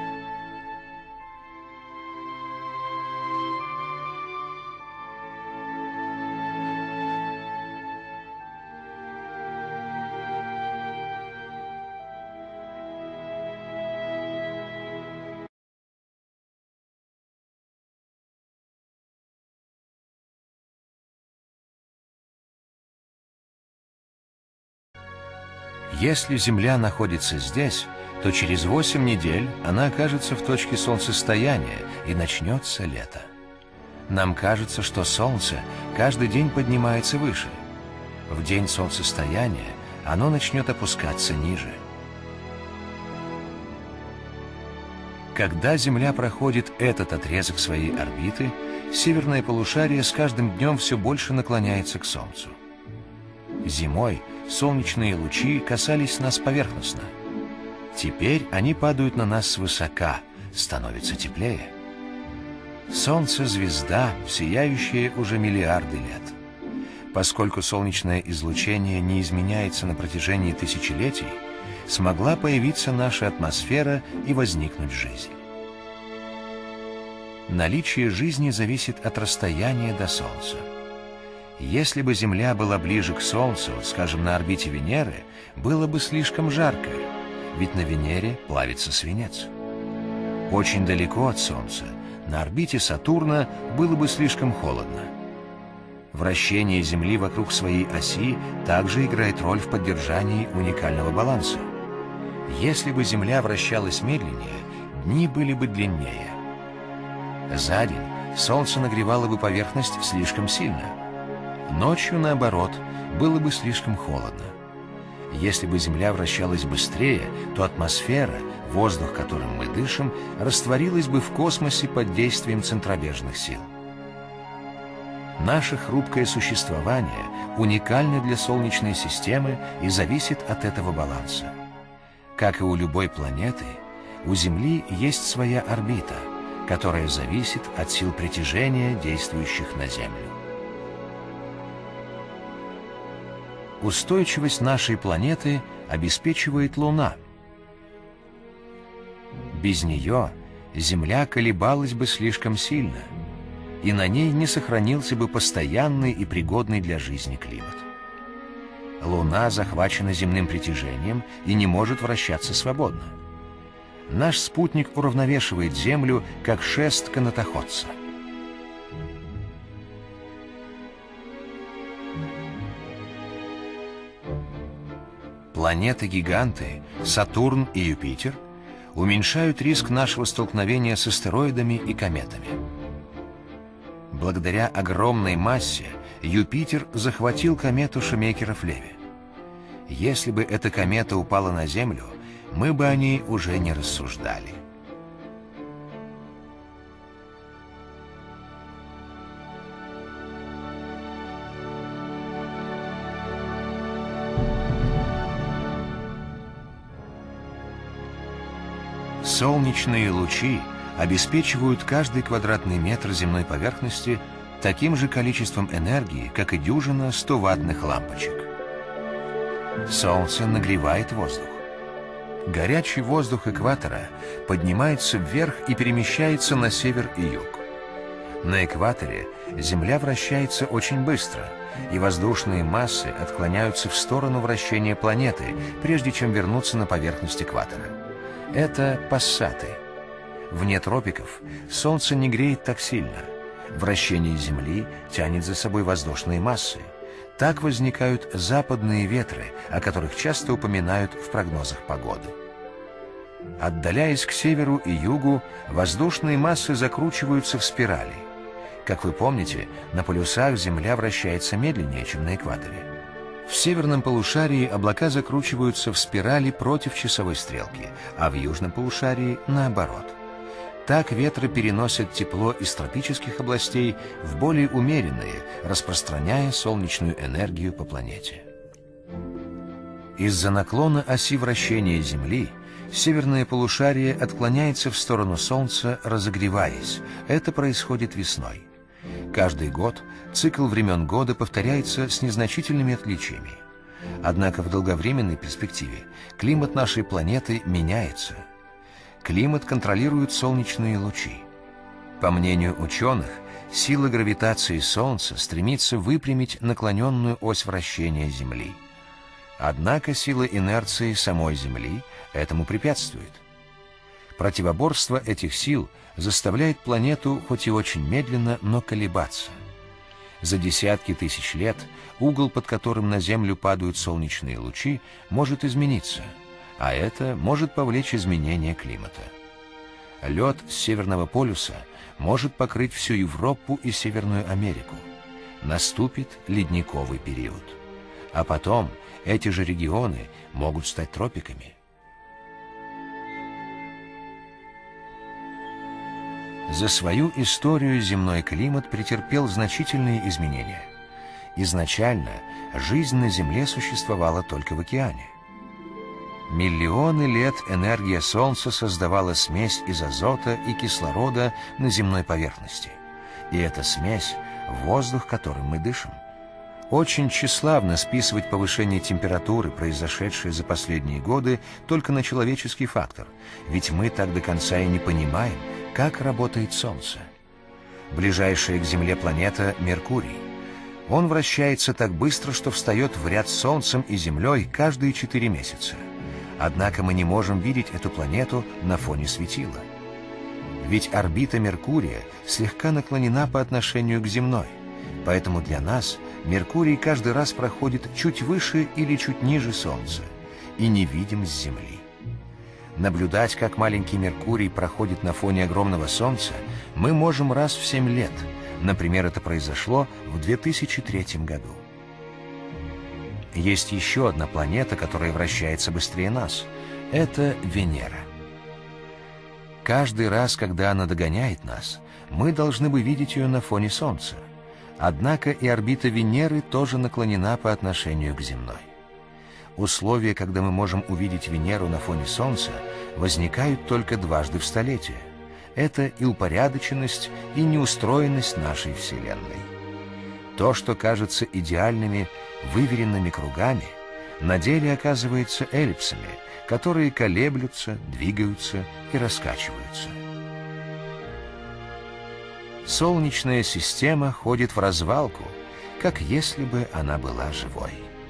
Если Земля находится здесь, то через восемь недель она окажется в точке солнцестояния, и начнется лето. Нам кажется, что Солнце каждый день поднимается выше. В день солнцестояния оно начнет опускаться ниже. Когда Земля проходит этот отрезок своей орбиты, северное полушарие с каждым днем все больше наклоняется к Солнцу. Зимой солнечные лучи касались нас поверхностно. Теперь они падают на нас свысока, становится теплее. Солнце — звезда, сияющая уже миллиарды лет. Поскольку солнечное излучение не изменяется на протяжении тысячелетий, смогла появиться наша атмосфера и возникнуть жизнь. Наличие жизни зависит от расстояния до Солнца. Если бы Земля была ближе к Солнцу, скажем, на орбите Венеры, было бы слишком жарко, ведь на Венере плавится свинец. Очень далеко от Солнца, на орбите Сатурна, было бы слишком холодно. Вращение Земли вокруг своей оси также играет роль в поддержании уникального баланса. Если бы Земля вращалась медленнее, дни были бы длиннее. За день Солнце нагревало бы поверхность слишком сильно. Ночью, наоборот, было бы слишком холодно. Если бы Земля вращалась быстрее, то атмосфера, воздух, которым мы дышим, растворилась бы в космосе под действием центробежных сил. Наше хрупкое существование уникально для Солнечной системы и зависит от этого баланса. Как и у любой планеты, у Земли есть своя орбита, которая зависит от сил притяжения, действующих на Землю. Устойчивость нашей планеты обеспечивает Луна. Без нее Земля колебалась бы слишком сильно. и на ней не сохранился бы постоянный и пригодный для жизни климат. Луна захвачена земным притяжением и не может вращаться свободно. Наш спутник уравновешивает Землю, как шест канатоходца. Планеты-гиганты Сатурн и Юпитер уменьшают риск нашего столкновения с астероидами и кометами. Благодаря огромной массе Юпитер захватил комету Шумекера-Флеви. Если бы эта комета упала на Землю, мы бы о ней уже не рассуждали. Солнечные лучи обеспечивают каждый квадратный метр земной поверхности таким же количеством энергии, как и дюжина стоваттных лампочек. Солнце нагревает воздух. Горячий воздух экватора поднимается вверх и перемещается на север и юг. На экваторе Земля вращается очень быстро, и воздушные массы отклоняются в сторону вращения планеты, прежде чем вернуться на поверхность экватора. Это пассаты. Вне тропиков Солнце не греет так сильно. Вращение Земли тянет за собой воздушные массы. Так возникают западные ветры, о которых часто упоминают в прогнозах погоды. Отдаляясь к северу и югу, воздушные массы закручиваются в спирали. Как вы помните, на полюсах Земля вращается медленнее, чем на экваторе. В северном полушарии облака закручиваются в спирали против часовой стрелки, а в южном полушарии наоборот. Так ветры переносят тепло из тропических областей в более умеренные, распространяя солнечную энергию по планете. Из-за наклона оси вращения Земли северное полушарие отклоняется в сторону Солнца, разогреваясь. Это происходит весной. Каждый год цикл времен года повторяется с незначительными отличиями. Однако в долговременной перспективе климат нашей планеты меняется. Климат контролируют солнечные лучи. По мнению ученых, сила гравитации Солнца стремится выпрямить наклоненную ось вращения Земли. Однако сила инерции самой Земли этому препятствует. Противоборство этих сил заставляет планету хоть и очень медленно, но колебаться. За десятки тысяч лет угол, под которым на Землю падают солнечные лучи, может измениться, а это может повлечь изменение климата. Лед с Северного полюса может покрыть всю Европу и Северную Америку. Наступит ледниковый период. А потом эти же регионы могут стать тропиками. За свою историю земной климат претерпел значительные изменения. Изначально жизнь на Земле существовала только в океане. Миллионы лет энергия Солнца создавала смесь из азота и кислорода на земной поверхности. И эта смесь — воздух, которым мы дышим. Очень тщеславно списывать повышение температуры, произошедшее за последние годы, только на человеческий фактор, ведь мы так до конца и не понимаем, как работает Солнце. Ближайшая к Земле планета — Меркурий. Он вращается так быстро, что встает в ряд с Солнцем и Землей каждые четыре месяца. Однако мы не можем видеть эту планету на фоне светила. Ведь орбита Меркурия слегка наклонена по отношению к земной, поэтому для нас Меркурий каждый раз проходит чуть выше или чуть ниже Солнца и не видим с Земли. Наблюдать, как маленький Меркурий проходит на фоне огромного Солнца, мы можем раз в семь лет. Например, это произошло в две тысячи третьем году. Есть еще одна планета, которая вращается быстрее нас. Это Венера. Каждый раз, когда она догоняет нас, мы должны бы видеть ее на фоне Солнца. Однако и орбита Венеры тоже наклонена по отношению к земной. Условия, когда мы можем увидеть Венеру на фоне Солнца, возникают только дважды в столетие. Это и упорядоченность, и неустроенность нашей Вселенной. То, что кажется идеальными, выверенными кругами, на деле оказывается эллипсами, которые колеблются, двигаются и раскачиваются. Солнечная система ходит в развалку, как если бы она была живой.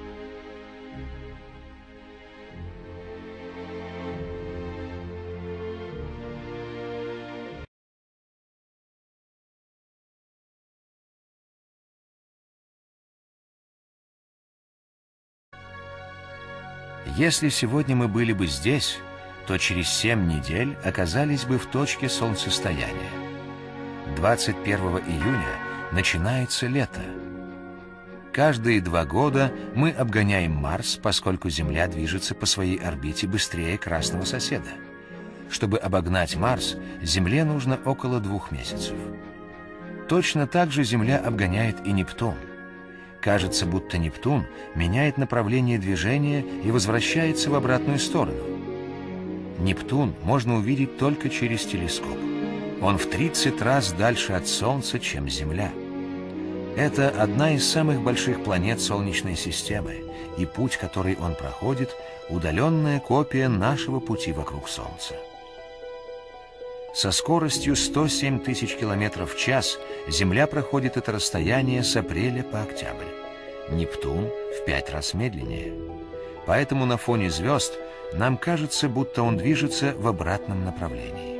Если сегодня мы были бы здесь, то через семь недель оказались бы в точке солнцестояния. двадцать первого июня начинается лето. Каждые два года мы обгоняем Марс, поскольку Земля движется по своей орбите быстрее красного соседа. Чтобы обогнать Марс, Земле нужно около двух месяцев. Точно так же Земля обгоняет и Нептун. Кажется, будто Нептун меняет направление движения и возвращается в обратную сторону. Нептун можно увидеть только через телескоп. Он в тридцать раз дальше от Солнца, чем Земля. Это одна из самых больших планет Солнечной системы, и путь, который он проходит, удаленная копия нашего пути вокруг Солнца. Со скоростью сто семь тысяч километров в час Земля проходит это расстояние с апреля по октябрь. Нептун в пять раз медленнее. Поэтому на фоне звезд нам кажется, будто он движется в обратном направлении.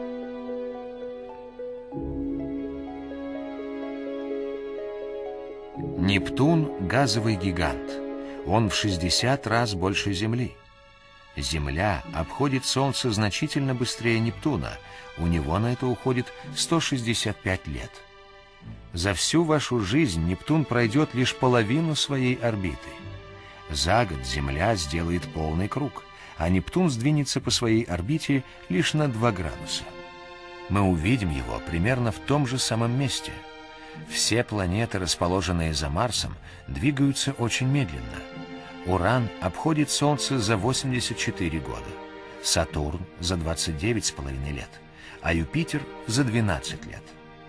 Нептун – газовый гигант. Он в шестьдесят раз больше Земли. Земля обходит Солнце значительно быстрее Нептуна. У него на это уходит сто шестьдесят пять лет. За всю вашу жизнь Нептун пройдет лишь половину своей орбиты. За год Земля сделает полный круг, а Нептун сдвинется по своей орбите лишь на два градуса. Мы увидим его примерно в том же самом месте. Все планеты, расположенные за Марсом, двигаются очень медленно. Уран обходит Солнце за восемьдесят четыре года, Сатурн за двадцать девять с половиной лет, а Юпитер за двенадцать лет.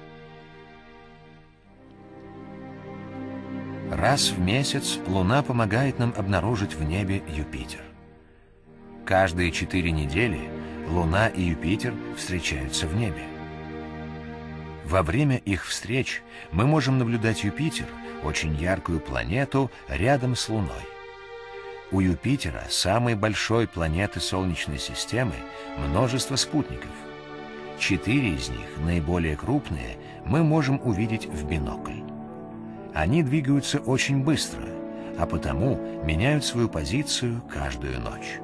Раз в месяц Луна помогает нам обнаружить в небе Юпитер. Каждые четыре недели Луна и Юпитер встречаются в небе. Во время их встреч мы можем наблюдать Юпитер, очень яркую планету, рядом с Луной. У Юпитера, самой большой планеты Солнечной системы, множество спутников. Четыре из них, наиболее крупные, мы можем увидеть в бинокль. Они двигаются очень быстро, а потому меняют свою позицию каждую ночь.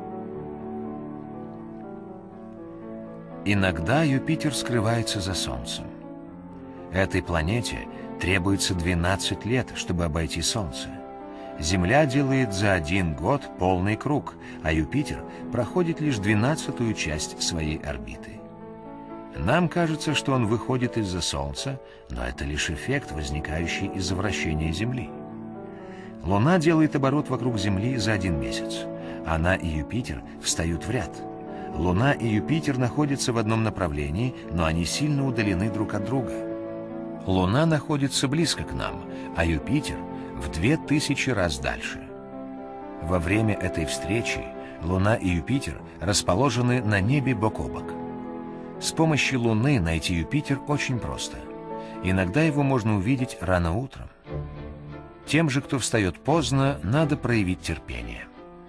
Иногда Юпитер скрывается за Солнцем. Этой планете требуется двенадцать лет, чтобы обойти Солнце. Земля делает за один год полный круг, а Юпитер проходит лишь двенадцатую часть своей орбиты. Нам кажется, что он выходит из-за Солнца, но это лишь эффект, возникающий из-за вращения Земли. Луна делает оборот вокруг Земли за один месяц. Она и Юпитер встают в ряд. Луна и Юпитер находятся в одном направлении, но они сильно удалены друг от друга. Луна находится близко к нам, а Юпитер в две тысячи раз дальше. Во время этой встречи Луна и Юпитер расположены на небе бок о бок. С помощью Луны найти Юпитер очень просто. Иногда его можно увидеть рано утром. Тем же, кто встает поздно, надо проявить терпение.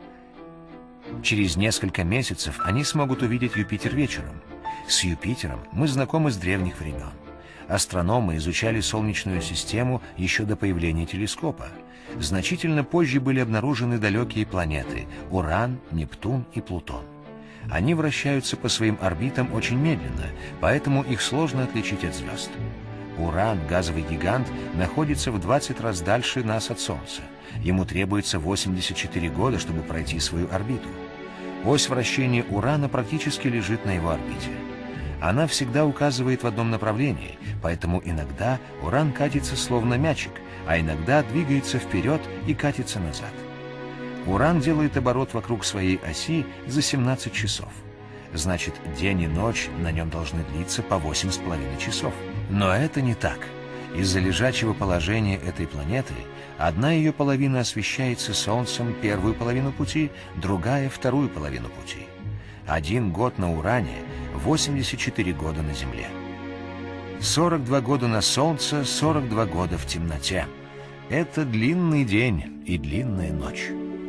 Через несколько месяцев они смогут увидеть Юпитер вечером. С Юпитером мы знакомы с древних времен. Астрономы изучали Солнечную систему еще до появления телескопа. Значительно позже были обнаружены далекие планеты – Уран, Нептун и Плутон. Они вращаются по своим орбитам очень медленно, поэтому их сложно отличить от звезд. Уран, газовый гигант, находится в двадцать раз дальше нас от Солнца. Ему требуется восемьдесят четыре года, чтобы пройти свою орбиту. Ось вращения Урана практически лежит на его орбите. Она всегда указывает в одном направлении, поэтому иногда Уран катится словно мячик, а иногда двигается вперед и катится назад. Уран делает оборот вокруг своей оси за семнадцать часов. Значит, день и ночь на нем должны длиться по восемь с половиной часов. Но это не так. Из-за лежачего положения этой планеты одна ее половина освещается Солнцем первую половину пути, другая — вторую половину пути. Один год на Уране — восемьдесят четыре года на Земле. сорок два года на солнце, сорок два года в темноте. Это длинный день и длинная ночь.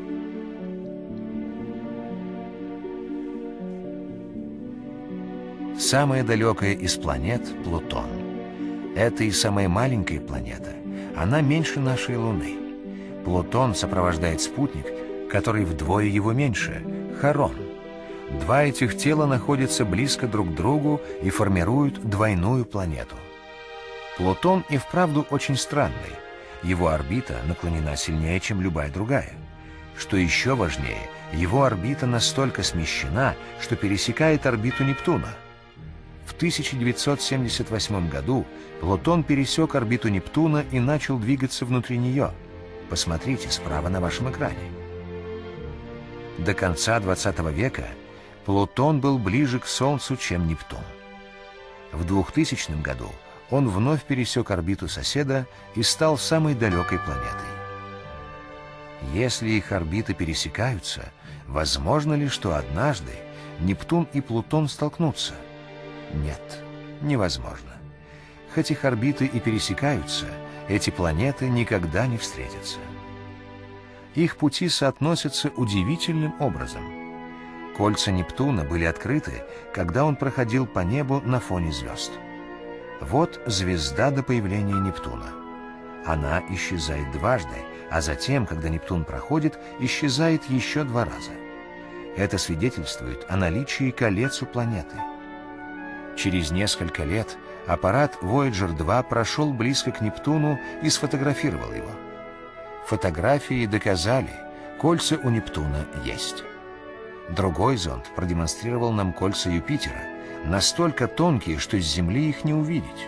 Самая далекая из планет — Плутон. Это и самая маленькая планета. Она меньше нашей Луны. Плутон сопровождает спутник, который вдвое его меньше — Харон. Два этих тела находятся близко друг к другу и формируют двойную планету. Плутон и вправду очень странный. Его орбита наклонена сильнее, чем любая другая. Что еще важнее, его орбита настолько смещена, что пересекает орбиту Нептуна. В тысяча девятьсот семьдесят восьмом году Плутон пересек орбиту Нептуна и начал двигаться внутри нее. Посмотрите справа на вашем экране. До конца двадцатого века Плутон был ближе к Солнцу, чем Нептун. В двухтысячном году он вновь пересек орбиту соседа и стал самой далекой планетой. Если их орбиты пересекаются, возможно ли, что однажды Нептун и Плутон столкнутся? Нет, невозможно. Хоть их орбиты и пересекаются, эти планеты никогда не встретятся. Их пути соотносятся удивительным образом. Кольца Нептуна были открыты, когда он проходил по небу на фоне звезд. Вот звезда до появления Нептуна. Она исчезает дважды, а затем, когда Нептун проходит, исчезает еще два раза. Это свидетельствует о наличии колец у планеты. Через несколько лет аппарат Вояджер два прошел близко к Нептуну и сфотографировал его. Фотографии доказали, кольца у Нептуна есть. Другой зонд продемонстрировал нам кольца Юпитера, настолько тонкие, что с Земли их не увидеть.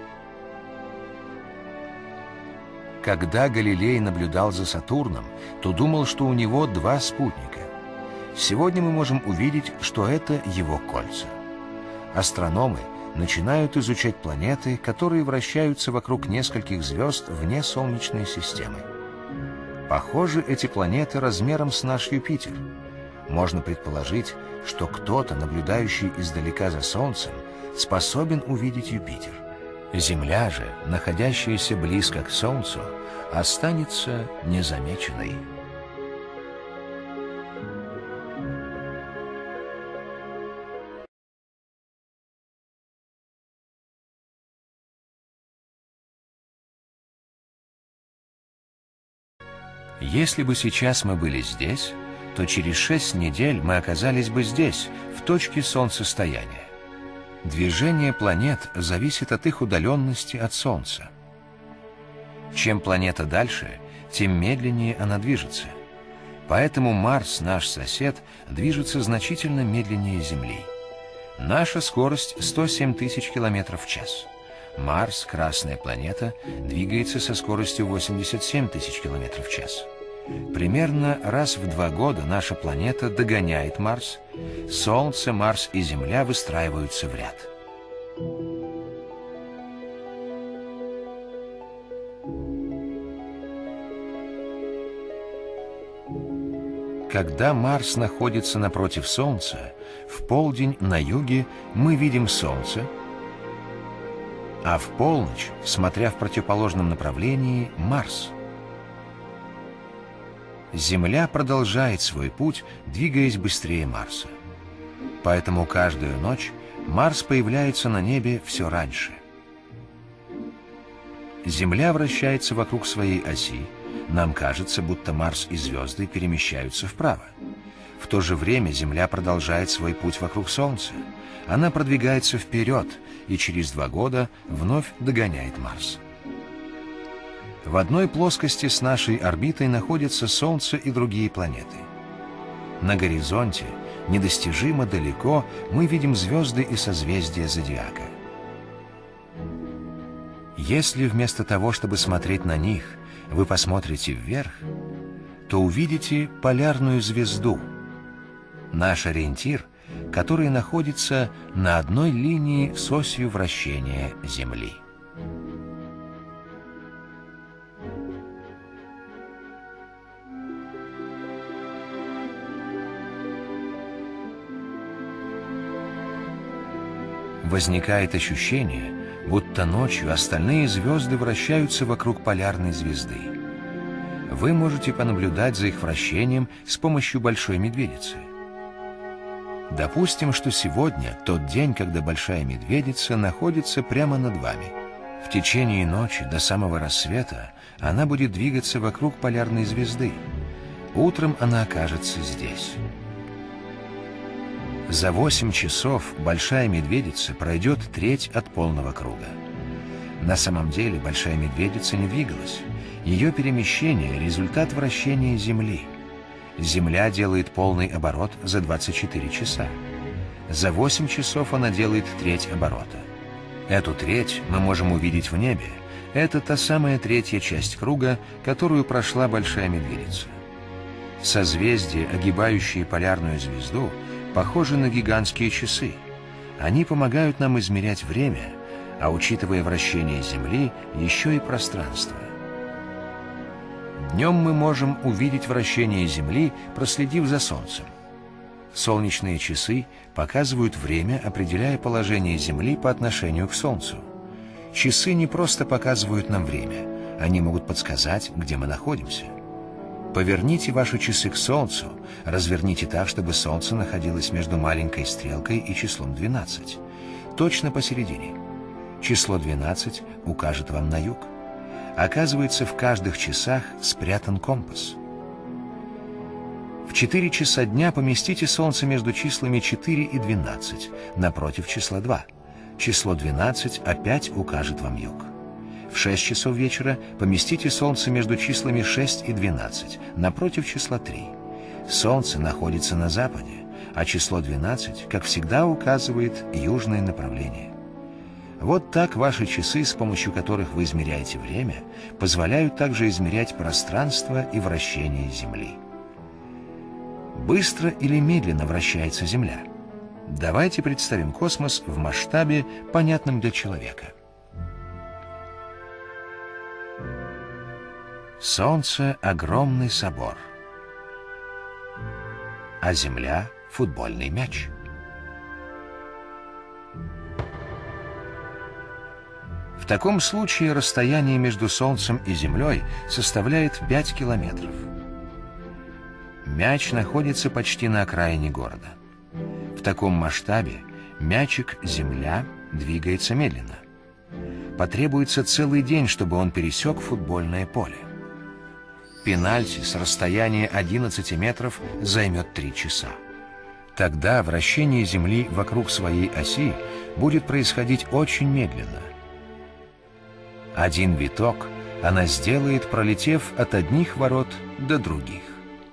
Когда Галилей наблюдал за Сатурном, то думал, что у него два спутника. Сегодня мы можем увидеть, что это его кольца. Астрономы начинают изучать планеты, которые вращаются вокруг нескольких звезд вне Солнечной системы. Похоже, эти планеты размером с наш Юпитер. Можно предположить, что кто-то, наблюдающий издалека за Солнцем, способен увидеть Юпитер. Земля же, находящаяся близко к Солнцу, останется незамеченной. Если бы сейчас мы были здесь, то через шесть недель мы оказались бы здесь, в точке солнцестояния. Движение планет зависит от их удаленности от Солнца. Чем планета дальше, тем медленнее она движется. Поэтому Марс, наш сосед, движется значительно медленнее Земли. Наша скорость сто семь тысяч километров в час. Марс, красная планета, двигается со скоростью восемьдесят семь тысяч километров в час. Примерно раз в два года наша планета догоняет Марс. Солнце, Марс и Земля выстраиваются в ряд. Когда Марс находится напротив Солнца, в полдень на юге мы видим Солнце, а в полночь, смотря в противоположном направлении, Марс. Земля продолжает свой путь, двигаясь быстрее Марса. Поэтому каждую ночь Марс появляется на небе все раньше. Земля вращается вокруг своей оси. Нам кажется, будто Марс и звезды перемещаются вправо. В то же время Земля продолжает свой путь вокруг Солнца. Она продвигается вперед и через два года вновь догоняет Марс. В одной плоскости с нашей орбитой находятся Солнце и другие планеты. На горизонте, недостижимо далеко, мы видим звезды и созвездия зодиака. Если вместо того, чтобы смотреть на них, вы посмотрите вверх, то увидите полярную звезду, наш ориентир, который находится на одной линии с осью вращения Земли. Возникает ощущение, будто ночью остальные звезды вращаются вокруг полярной звезды. Вы можете понаблюдать за их вращением с помощью Большой Медведицы. Допустим, что сегодня тот день, когда Большая Медведица находится прямо над вами. В течение ночи до самого рассвета она будет двигаться вокруг полярной звезды. Утром она окажется здесь. За восемь часов Большая Медведица пройдет треть от полного круга. На самом деле Большая Медведица не двигалась. Ее перемещение – результат вращения Земли. Земля делает полный оборот за двадцать четыре часа. За восемь часов она делает треть оборота. Эту треть мы можем увидеть в небе. Это та самая третья часть круга, которую прошла Большая Медведица. Созвездия, огибающие полярную звезду, похожи на гигантские часы. Они помогают нам измерять время, а учитывая вращение Земли, еще и пространство. Днем мы можем увидеть вращение Земли, проследив за Солнцем. Солнечные часы показывают время, определяя положение Земли по отношению к Солнцу. Часы не просто показывают нам время, они могут подсказать, где мы находимся. Поверните ваши часы к Солнцу, разверните так, чтобы Солнце находилось между маленькой стрелкой и числом двенадцать. Точно посередине. Число двенадцать укажет вам на юг. Оказывается, в каждых часах спрятан компас. В четыре часа дня поместите Солнце между числами четыре и двенадцать, напротив числа два. Число двенадцать опять укажет вам юг. В шесть часов вечера поместите Солнце между числами шесть и двенадцать, напротив числа три. Солнце находится на западе, а число двенадцать, как всегда, указывает южное направление. Вот так ваши часы, с помощью которых вы измеряете время, позволяют также измерять пространство и вращение Земли. Быстро или медленно вращается Земля? Давайте представим космос в масштабе, понятном для человека. Солнце — огромный собор, а Земля — футбольный мяч. В таком случае расстояние между Солнцем и Землей составляет пять километров. Мяч находится почти на окраине города. В таком масштабе мячик Земля двигается медленно. Потребуется целый день, чтобы он пересек футбольное поле. Пенальти с расстояния одиннадцати метров займет три часа. Тогда вращение Земли вокруг своей оси будет происходить очень медленно. Один виток она сделает, пролетев от одних ворот до других.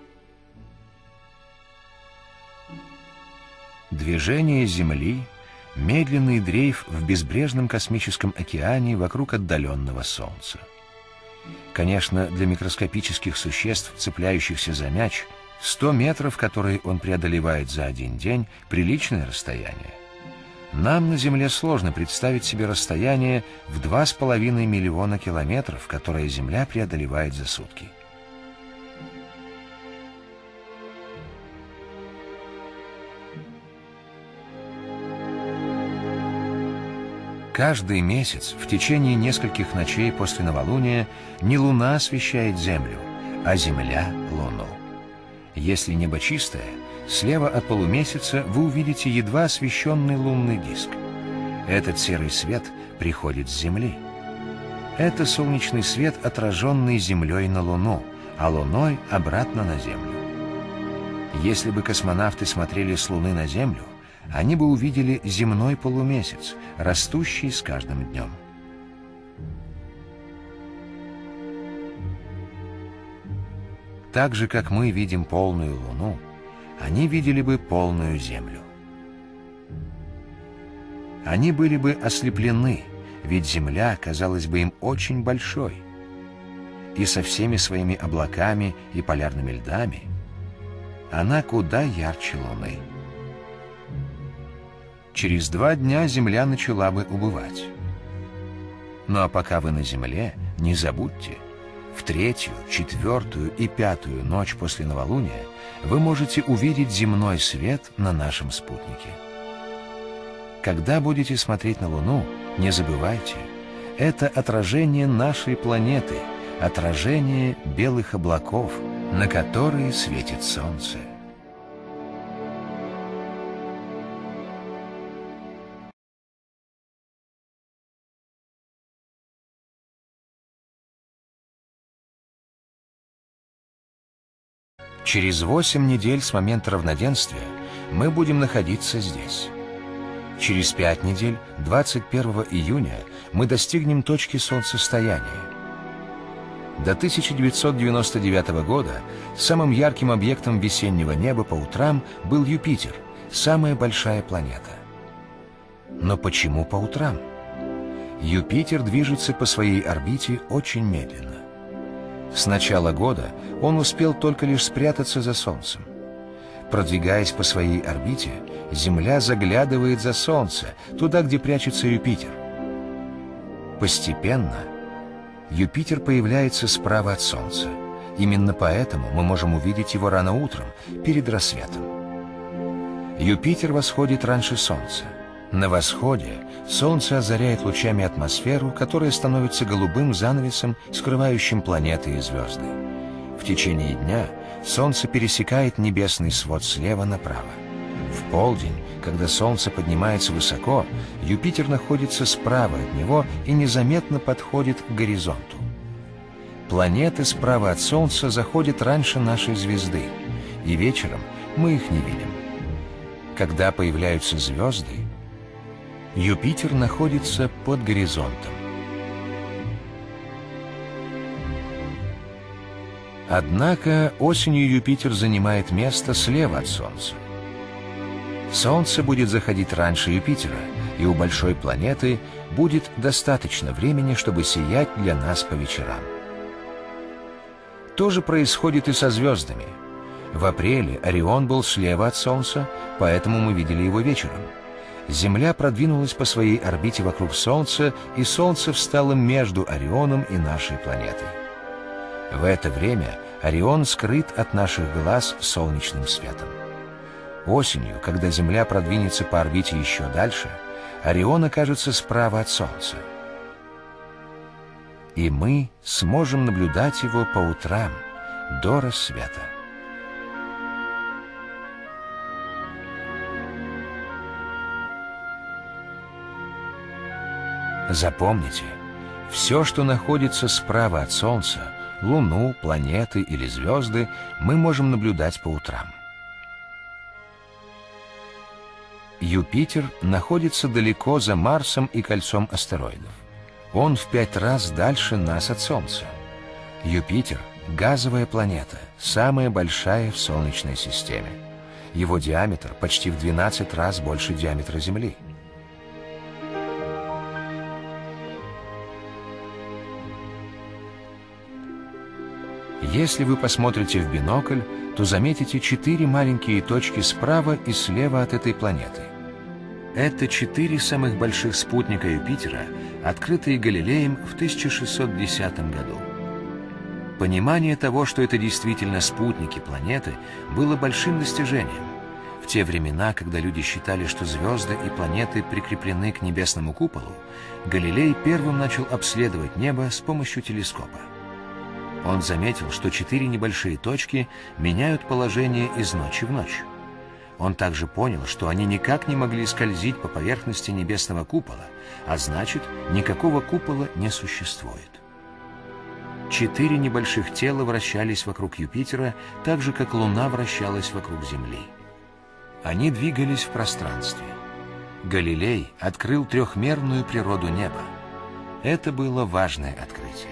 Движение Земли — медленный дрейф в безбрежном космическом океане вокруг отдаленного Солнца. Конечно, для микроскопических существ, цепляющихся за мяч, сто метров, которые он преодолевает за один день, приличное расстояние. Нам на Земле сложно представить себе расстояние в два с половиной миллиона километров, которое Земля преодолевает за сутки. Каждый месяц в течение нескольких ночей после новолуния не Луна освещает Землю, а Земля — Луну. Если небо чистое, слева от полумесяца вы увидите едва освещенный лунный диск. Этот серый свет приходит с Земли. Это солнечный свет, отраженный Землей на Луну, а Луной обратно на Землю. Если бы космонавты смотрели с Луны на Землю, они бы увидели земной полумесяц, растущий с каждым днем. Так же, как мы видим полную Луну, они видели бы полную Землю. Они были бы ослеплены, ведь Земля казалась бы им очень большой. И со всеми своими облаками и полярными льдами она куда ярче Луны. Через два дня Земля начала бы убывать. Ну а пока вы на Земле, не забудьте, в третью, четвертую и пятую ночь после новолуния вы можете увидеть земной свет на нашем спутнике. Когда будете смотреть на Луну, не забывайте, это отражение нашей планеты, отражение белых облаков, на которые светит Солнце. Через восемь недель с момента равноденствия мы будем находиться здесь. Через пять недель, двадцать первого июня, мы достигнем точки солнцестояния. До тысяча девятьсот девяносто девятого года самым ярким объектом весеннего неба по утрам был Юпитер, самая большая планета. Но почему по утрам? Юпитер движется по своей орбите очень медленно. С начала года он успел только лишь спрятаться за Солнцем. Продвигаясь по своей орбите, Земля заглядывает за Солнце, туда, где прячется Юпитер. Постепенно Юпитер появляется справа от Солнца. Именно поэтому мы можем увидеть его рано утром, перед рассветом. Юпитер восходит раньше Солнца. На восходе Солнце озаряет лучами атмосферу, которая становится голубым занавесом, скрывающим планеты и звезды. В течение дня Солнце пересекает небесный свод слева направо. В полдень, когда Солнце поднимается высоко, Юпитер находится справа от него и незаметно подходит к горизонту. Планеты справа от Солнца заходят раньше нашей звезды, и вечером мы их не видим. Когда появляются звезды, Юпитер находится под горизонтом. Однако осенью Юпитер занимает место слева от Солнца. Солнце будет заходить раньше Юпитера, и у большой планеты будет достаточно времени, чтобы сиять для нас по вечерам. То же происходит и со звездами. В апреле Орион был слева от Солнца, поэтому мы видели его вечером. Земля продвинулась по своей орбите вокруг Солнца, и Солнце встало между Орионом и нашей планетой. В это время Орион скрыт от наших глаз солнечным светом. Осенью, когда Земля продвинется по орбите еще дальше, Орион окажется справа от Солнца. И мы сможем наблюдать его по утрам, до рассвета. Запомните, все, что находится справа от Солнца, Луну, планеты или звезды, мы можем наблюдать по утрам. Юпитер находится далеко за Марсом и кольцом астероидов. Он в пять раз дальше нас от Солнца. Юпитер — газовая планета, самая большая в Солнечной системе. Его диаметр почти в двенадцать раз больше диаметра Земли. Если вы посмотрите в бинокль, то заметите четыре маленькие точки справа и слева от этой планеты. Это четыре самых больших спутника Юпитера, открытые Галилеем в тысяча шестьсот десятом году. Понимание того, что это действительно спутники планеты, было большим достижением. В те времена, когда люди считали, что звезды и планеты прикреплены к небесному куполу, Галилей первым начал обследовать небо с помощью телескопа. Он заметил, что четыре небольшие точки меняют положение из ночи в ночь. Он также понял, что они никак не могли скользить по поверхности небесного купола, а значит, никакого купола не существует. Четыре небольших тела вращались вокруг Юпитера, так же, как Луна вращалась вокруг Земли. Они двигались в пространстве. Галилей открыл трехмерную природу неба. Это было важное открытие.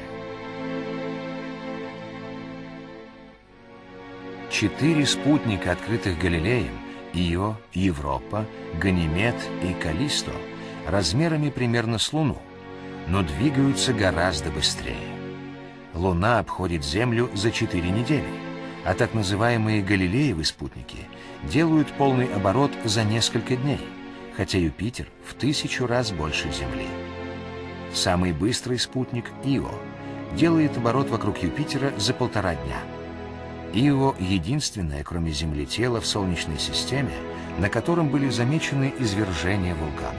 Четыре спутника, открытых Галилеем, Ио, Европа, Ганимед и Каллисто, размерами примерно с Луну, но двигаются гораздо быстрее. Луна обходит Землю за четыре недели, а так называемые Галилеевы спутники делают полный оборот за несколько дней, хотя Юпитер в тысячу раз больше Земли. Самый быстрый спутник Ио делает оборот вокруг Юпитера за полтора дня. Ио — единственное, кроме Земли, тело в Солнечной системе, на котором были замечены извержения вулканов.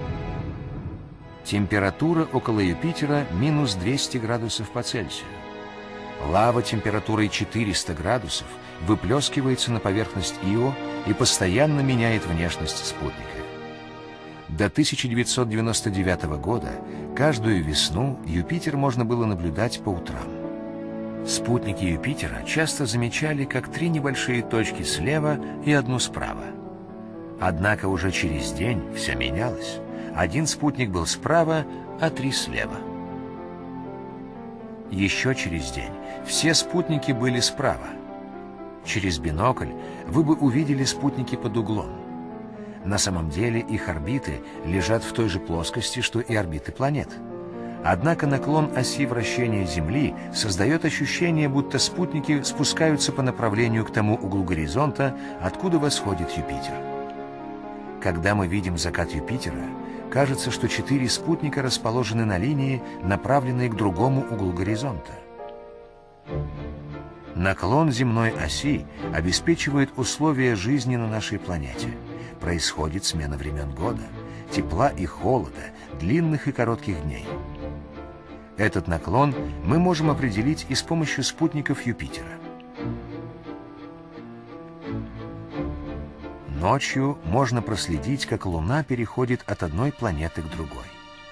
Температура около Юпитера минус двести градусов по Цельсию. Лава температурой четыреста градусов выплескивается на поверхность Ио и постоянно меняет внешность спутника. До тысяча девятьсот девяносто девятого года каждую весну Юпитер можно было наблюдать по утрам. Спутники Юпитера часто замечали как три небольшие точки слева и одну справа. Однако уже через день все менялось. Один спутник был справа, а три слева. Еще через день все спутники были справа. Через бинокль вы бы увидели спутники под углом. На самом деле их орбиты лежат в той же плоскости, что и орбиты планет. Однако наклон оси вращения Земли создает ощущение, будто спутники спускаются по направлению к тому углу горизонта, откуда восходит Юпитер. Когда мы видим закат Юпитера, кажется, что четыре спутника расположены на линии, направленной к другому углу горизонта. Наклон земной оси обеспечивает условия жизни на нашей планете. Происходит смена времен года, тепла и холода, длинных и коротких дней. Этот наклон мы можем определить и с помощью спутников Юпитера. Ночью можно проследить, как Луна переходит от одной планеты к другой.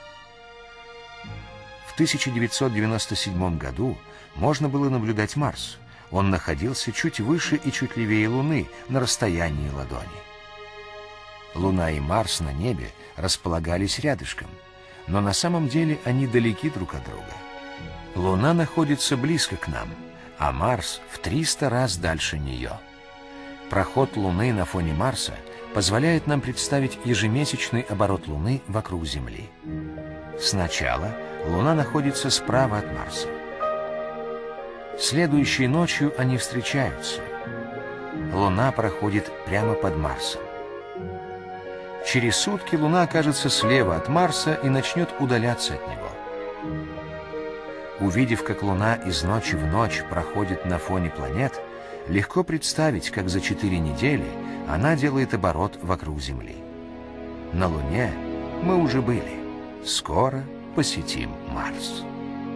В тысяча девятьсот девяносто седьмом году можно было наблюдать Марс. Он находился чуть выше и чуть левее Луны, на расстоянии ладони. Луна и Марс на небе располагались рядышком, но на самом деле они далеки друг от друга. Луна находится близко к нам, а Марс в триста раз дальше нее. Проход Луны на фоне Марса позволяет нам представить ежемесячный оборот Луны вокруг Земли. Сначала Луна находится справа от Марса. Следующей ночью они встречаются. Луна проходит прямо под Марсом. Через сутки Луна окажется слева от Марса и начнет удаляться от него. Увидев, как Луна из ночи в ночь проходит на фоне планет, легко представить, как за четыре недели она делает оборот вокруг Земли. На Луне мы уже были. Скоро посетим Марс.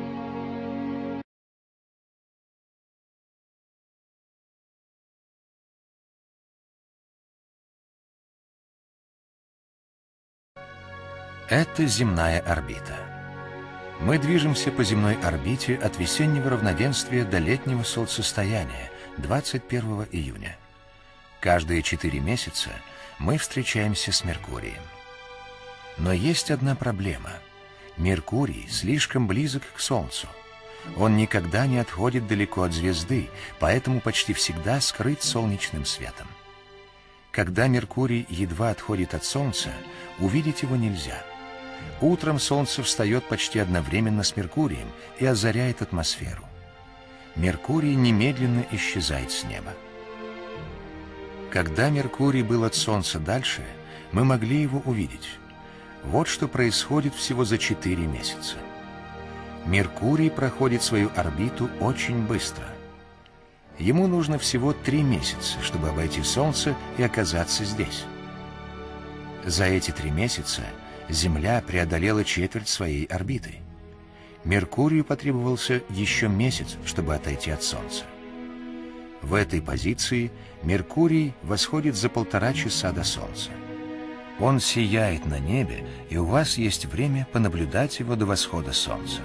Это земная орбита. Мы движемся по земной орбите от весеннего равноденствия до летнего солнцестояния, двадцать первого июня. Каждые четыре месяца мы встречаемся с Меркурием. Но есть одна проблема. Меркурий слишком близок к Солнцу. Он никогда не отходит далеко от звезды, поэтому почти всегда скрыт солнечным светом. Когда Меркурий едва отходит от Солнца, увидеть его нельзя. Утром Солнце встает почти одновременно с Меркурием и озаряет атмосферу. Меркурий немедленно исчезает с неба. Когда Меркурий был от Солнца дальше, мы могли его увидеть. Вот что происходит всего за четыре месяца. Меркурий проходит свою орбиту очень быстро. Ему нужно всего три месяца, чтобы обойти Солнце и оказаться здесь. За эти три месяца Земля преодолела четверть своей орбиты. Меркурию потребовался еще месяц, чтобы отойти от Солнца. В этой позиции Меркурий восходит за полтора часа до Солнца. Он сияет на небе, и у вас есть время понаблюдать его до восхода Солнца.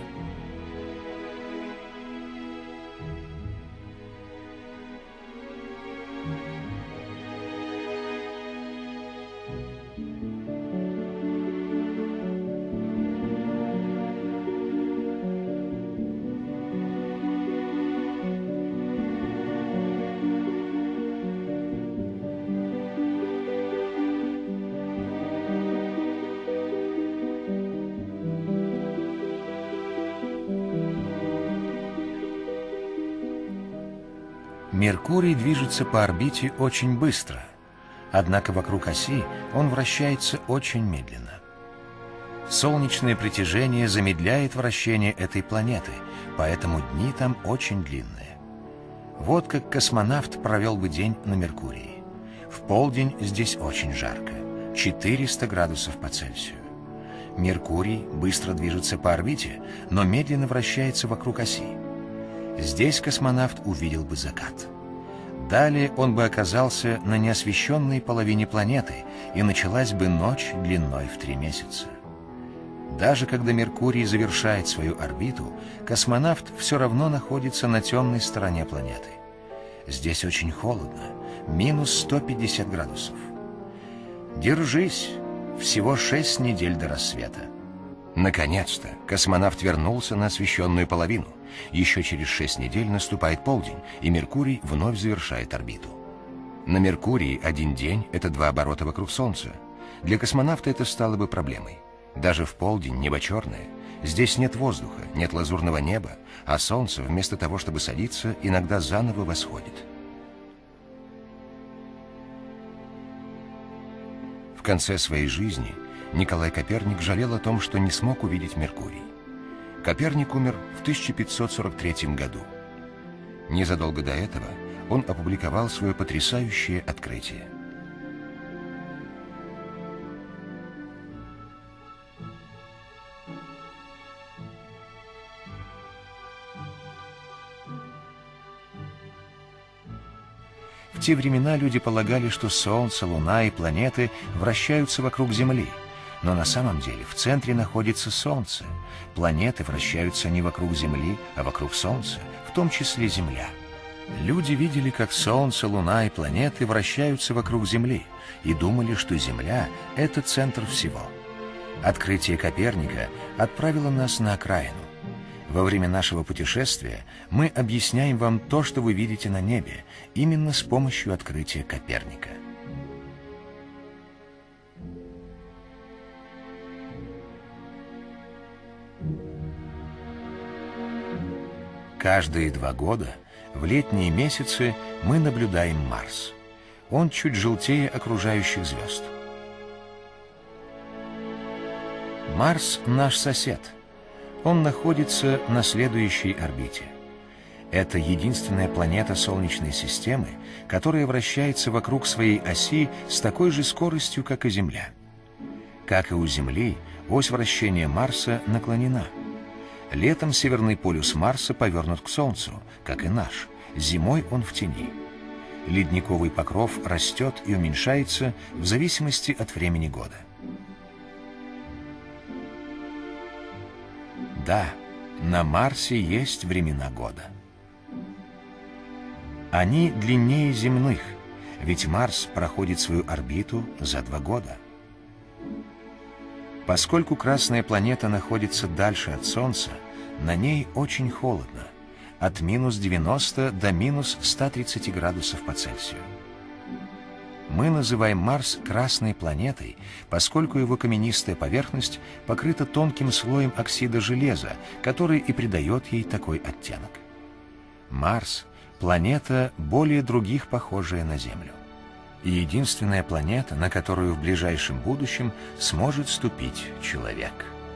Меркурий движется по орбите очень быстро, однако вокруг оси он вращается очень медленно. Солнечное притяжение замедляет вращение этой планеты, поэтому дни там очень длинные. Вот как космонавт провел бы день на Меркурии. В полдень здесь очень жарко — четыреста градусов по Цельсию. Меркурий быстро движется по орбите, но медленно вращается вокруг оси. Здесь космонавт увидел бы закат. Далее он бы оказался на неосвещенной половине планеты, и началась бы ночь длиной в три месяца. Даже когда Меркурий завершает свою орбиту, космонавт все равно находится на темной стороне планеты. Здесь очень холодно, минус сто пятьдесят градусов. Держись, всего шесть недель до рассвета. Наконец-то космонавт вернулся на освещенную половину. Еще через шесть недель наступает полдень, и Меркурий вновь завершает орбиту. На Меркурии один день — это два оборота вокруг Солнца. Для космонавта это стало бы проблемой. Даже в полдень небо черное. Здесь нет воздуха, нет лазурного неба, а Солнце, вместо того, чтобы садиться, иногда заново восходит. В конце своей жизни Николай Коперник жалел о том, что не смог увидеть Меркурий. Коперник умер в тысяча пятьсот сорок третьем году. Незадолго до этого он опубликовал свое потрясающее открытие. В те времена люди полагали, что Солнце, Луна и планеты вращаются вокруг Земли. Но на самом деле в центре находится Солнце. Планеты вращаются не вокруг Земли, а вокруг Солнца, в том числе Земля. Люди видели, как Солнце, Луна и планеты вращаются вокруг Земли, и думали, что Земля — это центр всего. Открытие Коперника отправило нас на окраину. Во время нашего путешествия мы объясняем вам то, что вы видите на небе, именно с помощью открытия Коперника. Каждые два года в летние месяцы мы наблюдаем Марс. Он чуть желтее окружающих звезд. Марс — наш сосед. Он находится на следующей орбите. Это единственная планета Солнечной системы, которая вращается вокруг своей оси с такой же скоростью, как и Земля. Как и у Земли, ось вращения Марса наклонена. Летом северный полюс Марса повернут к Солнцу, как и наш. Зимой он в тени. Ледниковый покров растет и уменьшается в зависимости от времени года. Да, на Марсе есть времена года. Они длиннее земных, ведь Марс проходит свою орбиту за два года. Поскольку красная планета находится дальше от Солнца, на ней очень холодно, от минус девяноста до минус ста тридцати градусов по Цельсию. Мы называем Марс красной планетой, поскольку его каменистая поверхность покрыта тонким слоем оксида железа, который и придает ей такой оттенок. Марс — планета, более других похожая на Землю. И единственная планета, на которую в ближайшем будущем сможет ступить человек.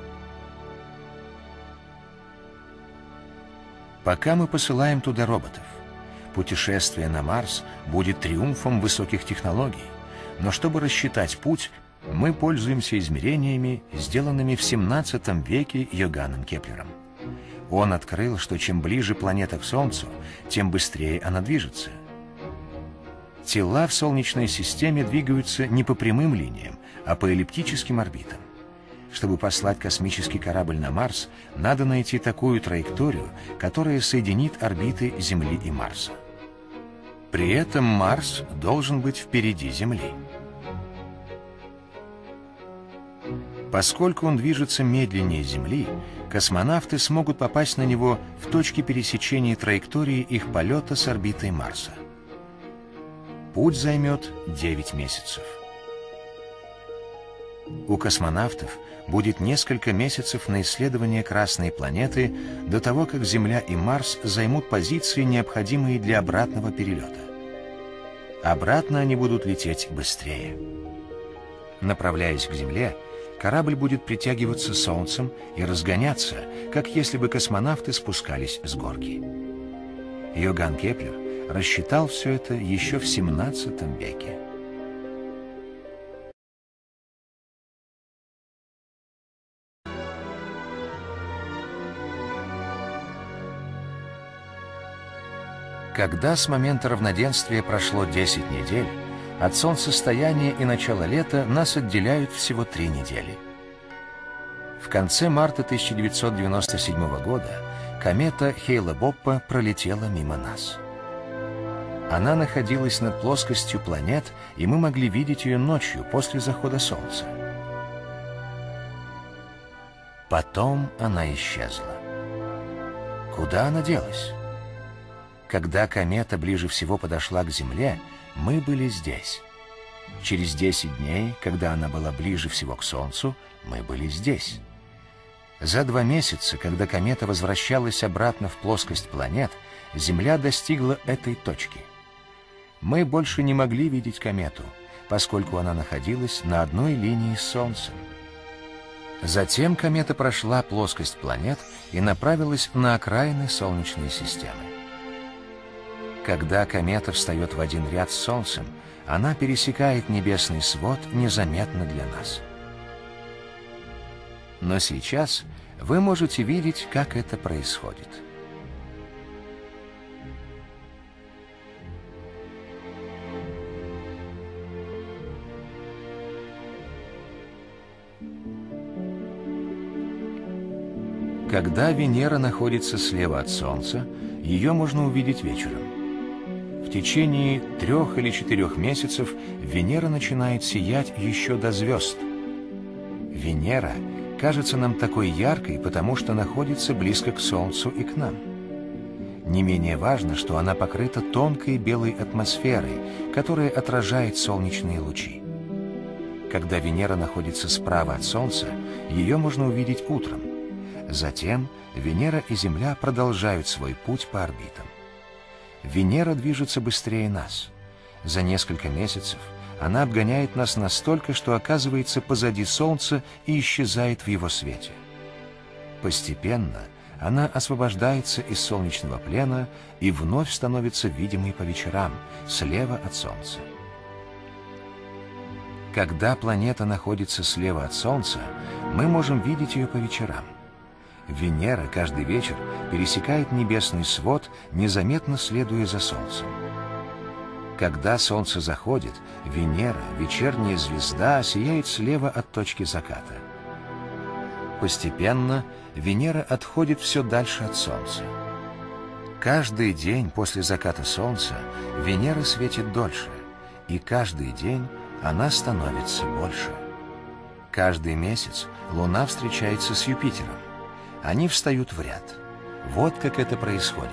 Пока мы посылаем туда роботов. Путешествие на Марс будет триумфом высоких технологий, но чтобы рассчитать путь, мы пользуемся измерениями, сделанными в семнадцатом веке Йоганном Кеплером. Он открыл, что чем ближе планета к Солнцу, тем быстрее она движется. Тела в Солнечной системе двигаются не по прямым линиям, а по эллиптическим орбитам. Чтобы послать космический корабль на Марс, надо найти такую траекторию, которая соединит орбиты Земли и Марса. При этом Марс должен быть впереди Земли. Поскольку он движется медленнее Земли, космонавты смогут попасть на него в точке пересечения траектории их полета с орбитой Марса. Путь займет девять месяцев. У космонавтов будет несколько месяцев на исследование Красной планеты до того, как Земля и Марс займут позиции, необходимые для обратного перелета. Обратно они будут лететь быстрее. Направляясь к Земле, корабль будет притягиваться Солнцем и разгоняться, как если бы космонавты спускались с горки. Йоганн Кеплер рассчитал все это еще в семнадцатом веке. Когда с момента равноденствия прошло десять недель, от солнцестояния и начала лета нас отделяют всего три недели. В конце марта тысяча девятьсот девяносто седьмого года комета Хейле-Боппа пролетела мимо нас. Она находилась над плоскостью планет, и мы могли видеть ее ночью после захода солнца. Потом она исчезла. Куда она делась? Когда комета ближе всего подошла к Земле, мы были здесь. Через десять дней, когда она была ближе всего к Солнцу, мы были здесь. За два месяца, когда комета возвращалась обратно в плоскость планет, Земля достигла этой точки. Мы больше не могли видеть комету, поскольку она находилась на одной линии с Солнцем. Затем комета прошла плоскость планет и направилась на окраины Солнечной системы. Когда комета встает в один ряд с Солнцем, она пересекает небесный свод незаметно для нас. Но сейчас вы можете видеть, как это происходит. Когда Венера находится слева от Солнца, ее можно увидеть вечером. В течение трех или четырех месяцев Венера начинает сиять еще до звезд. Венера кажется нам такой яркой, потому что находится близко к Солнцу и к нам. Не менее важно, что она покрыта тонкой белой атмосферой, которая отражает солнечные лучи. Когда Венера находится справа от Солнца, ее можно увидеть утром. Затем Венера и Земля продолжают свой путь по орбитам. Венера движется быстрее нас. За несколько месяцев она обгоняет нас настолько, что оказывается позади Солнца и исчезает в его свете. Постепенно она освобождается из солнечного плена и вновь становится видимой по вечерам, слева от Солнца. Когда планета находится слева от Солнца, мы можем видеть ее по вечерам. Венера каждый вечер пересекает небесный свод, незаметно следуя за Солнцем. Когда Солнце заходит, Венера, вечерняя звезда, сияет слева от точки заката. Постепенно Венера отходит все дальше от Солнца. Каждый день после заката Солнца Венера светит дольше, и каждый день она становится больше. Каждый месяц Луна встречается с Юпитером. Они встают в ряд. Вот как это происходит.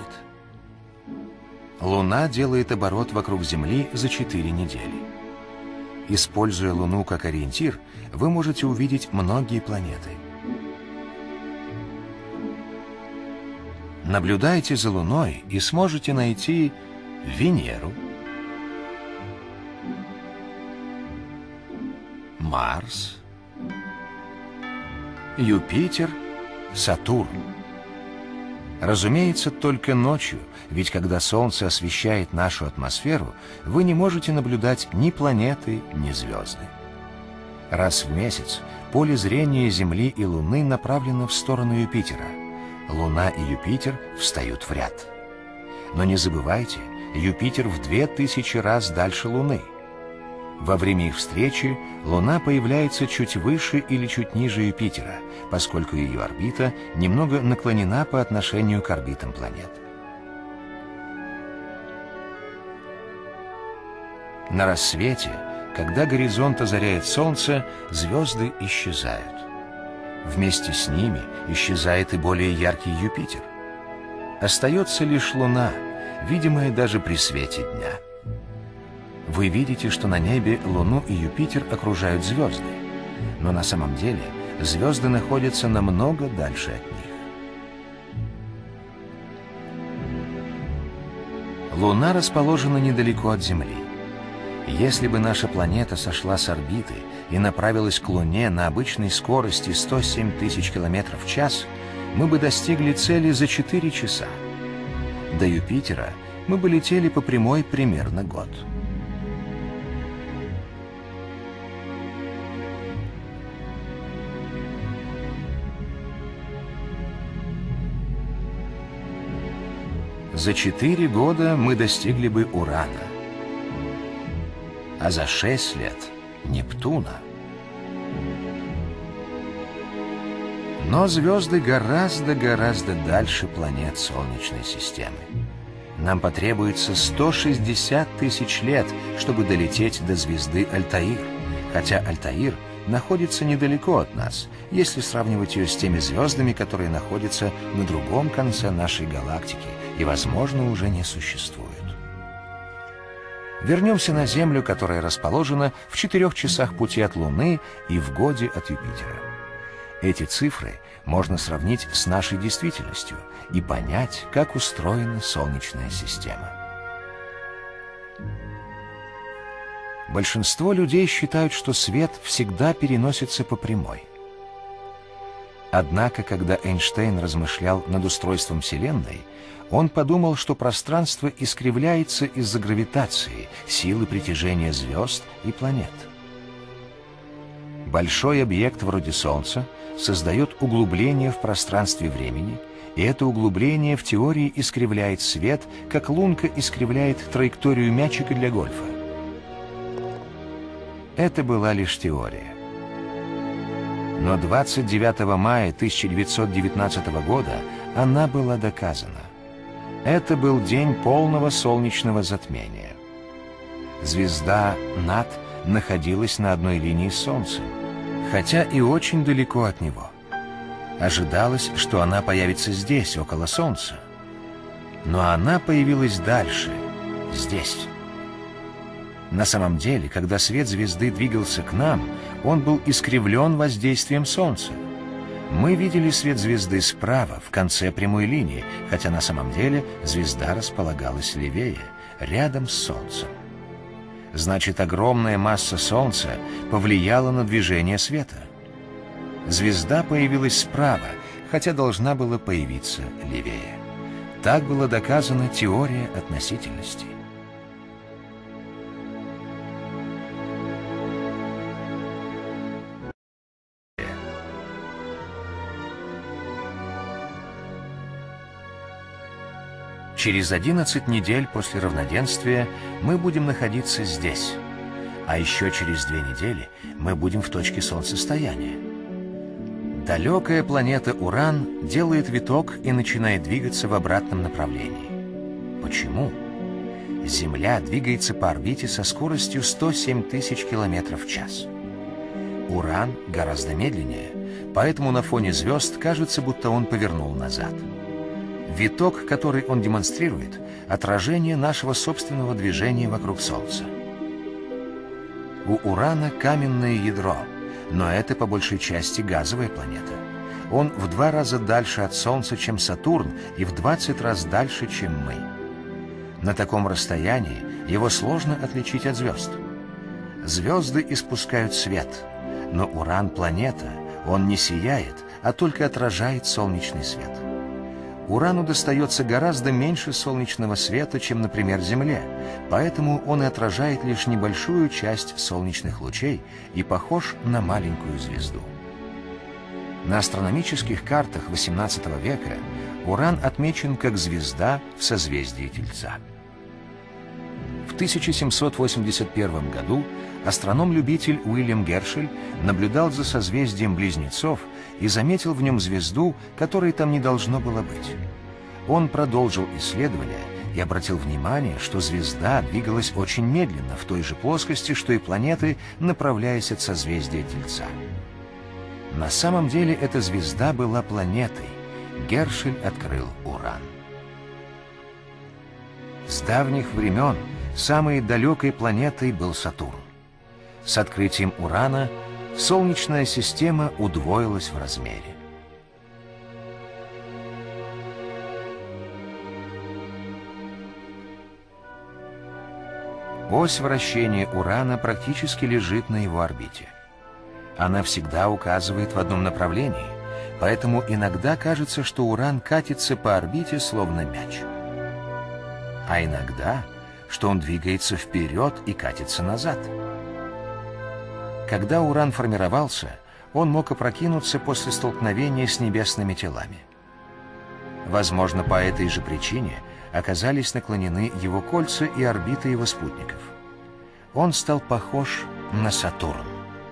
Луна делает оборот вокруг Земли за четыре недели. Используя Луну как ориентир, вы можете увидеть многие планеты. Наблюдайте за Луной и сможете найти Венеру, Марс, Юпитер, Сатурн. Разумеется, только ночью, ведь когда Солнце освещает нашу атмосферу, вы не можете наблюдать ни планеты, ни звезды. Раз в месяц поле зрения Земли и Луны направлено в сторону Юпитера. Луна и Юпитер встают в ряд. Но не забывайте, Юпитер в две тысячи раз дальше Луны. Во время их встречи Луна появляется чуть выше или чуть ниже Юпитера, поскольку ее орбита немного наклонена по отношению к орбитам планет. На рассвете, когда горизонт озаряет Солнце, звезды исчезают. Вместе с ними исчезает и более яркий Юпитер. Остается лишь Луна, видимая даже при свете дня. Вы видите, что на небе Луну и Юпитер окружают звезды, но на самом деле звезды находятся намного дальше от них. Луна расположена недалеко от Земли. Если бы наша планета сошла с орбиты и направилась к Луне на обычной скорости сто семь тысяч километров в час, мы бы достигли цели за четыре часа. До Юпитера мы бы летели по прямой примерно год. за четыре года мы достигли бы Урана, а за шесть лет — Нептуна. Но звезды гораздо-гораздо дальше планет Солнечной системы. Нам потребуется сто шестьдесят тысяч лет, чтобы долететь до звезды Альтаир, хотя Альтаир находится недалеко от нас, если сравнивать ее с теми звездами, которые находятся на другом конце нашей галактики и, возможно, уже не существуют. Вернемся на Землю, которая расположена в четырех часах пути от Луны и в годе от Юпитера. Эти цифры можно сравнить с нашей действительностью и понять, как устроена Солнечная система. Большинство людей считают, что свет всегда переносится по прямой. Однако, когда Эйнштейн размышлял над устройством Вселенной, он подумал, что пространство искривляется из-за гравитации, силы притяжения звезд и планет. Большой объект вроде Солнца создает углубление в пространстве времени, и это углубление в теории искривляет свет, как лунка искривляет траекторию мячика для гольфа. Это была лишь теория. Но двадцать девятого мая тысяча девятьсот девятнадцатого года она была доказана. Это был день полного солнечного затмения. Звезда Нат находилась на одной линии с Солнцем, хотя и очень далеко от него. Ожидалось, что она появится здесь, около Солнца. Но она появилась дальше, здесь. На самом деле, когда свет звезды двигался к нам, он был искривлен воздействием Солнца. Мы видели свет звезды справа, в конце прямой линии, хотя на самом деле звезда располагалась левее, рядом с Солнцем. Значит, огромная масса Солнца повлияла на движение света. Звезда появилась справа, хотя должна была появиться левее. Так была доказана теория относительности. Через одиннадцать недель после равноденствия мы будем находиться здесь, а еще через две недели мы будем в точке солнцестояния. Далекая планета Уран делает виток и начинает двигаться в обратном направлении. Почему? Земля двигается по орбите со скоростью сто семь тысяч километров в час. Уран гораздо медленнее, поэтому на фоне звезд кажется, будто он повернул назад. Виток, который он демонстрирует, отражение нашего собственного движения вокруг Солнца. У Урана каменное ядро, но это по большей части газовая планета. Он в два раза дальше от Солнца, чем Сатурн, и в двадцать раз дальше, чем мы. На таком расстоянии его сложно отличить от звезд. Звезды испускают свет, но Уран — планета, он не сияет, а только отражает солнечный свет. Урану достается гораздо меньше солнечного света, чем, например, Земле, поэтому он и отражает лишь небольшую часть солнечных лучей и похож на маленькую звезду. На астрономических картах восемнадцатого века Уран отмечен как звезда в созвездии Тельца. В тысяча семьсот восемьдесят первом году астроном-любитель Уильям Гершель наблюдал за созвездием Близнецов и заметил в нем звезду, которой там не должно было быть. Он продолжил исследование и обратил внимание, что звезда двигалась очень медленно в той же плоскости, что и планеты, направляясь от созвездия Тельца. На самом деле эта звезда была планетой. Гершель открыл Уран. С давних времен самой далекой планетой был Сатурн. С открытием Урана Солнечная система удвоилась в размере. Ось вращения Урана практически лежит на его орбите. Она всегда указывает в одном направлении, поэтому иногда кажется, что Уран катится по орбите словно мяч. А иногда, что он двигается вперед и катится назад. Когда Уран формировался, он мог опрокинуться после столкновения с небесными телами. Возможно, по этой же причине оказались наклонены его кольца и орбиты его спутников. Он стал похож на Сатурн.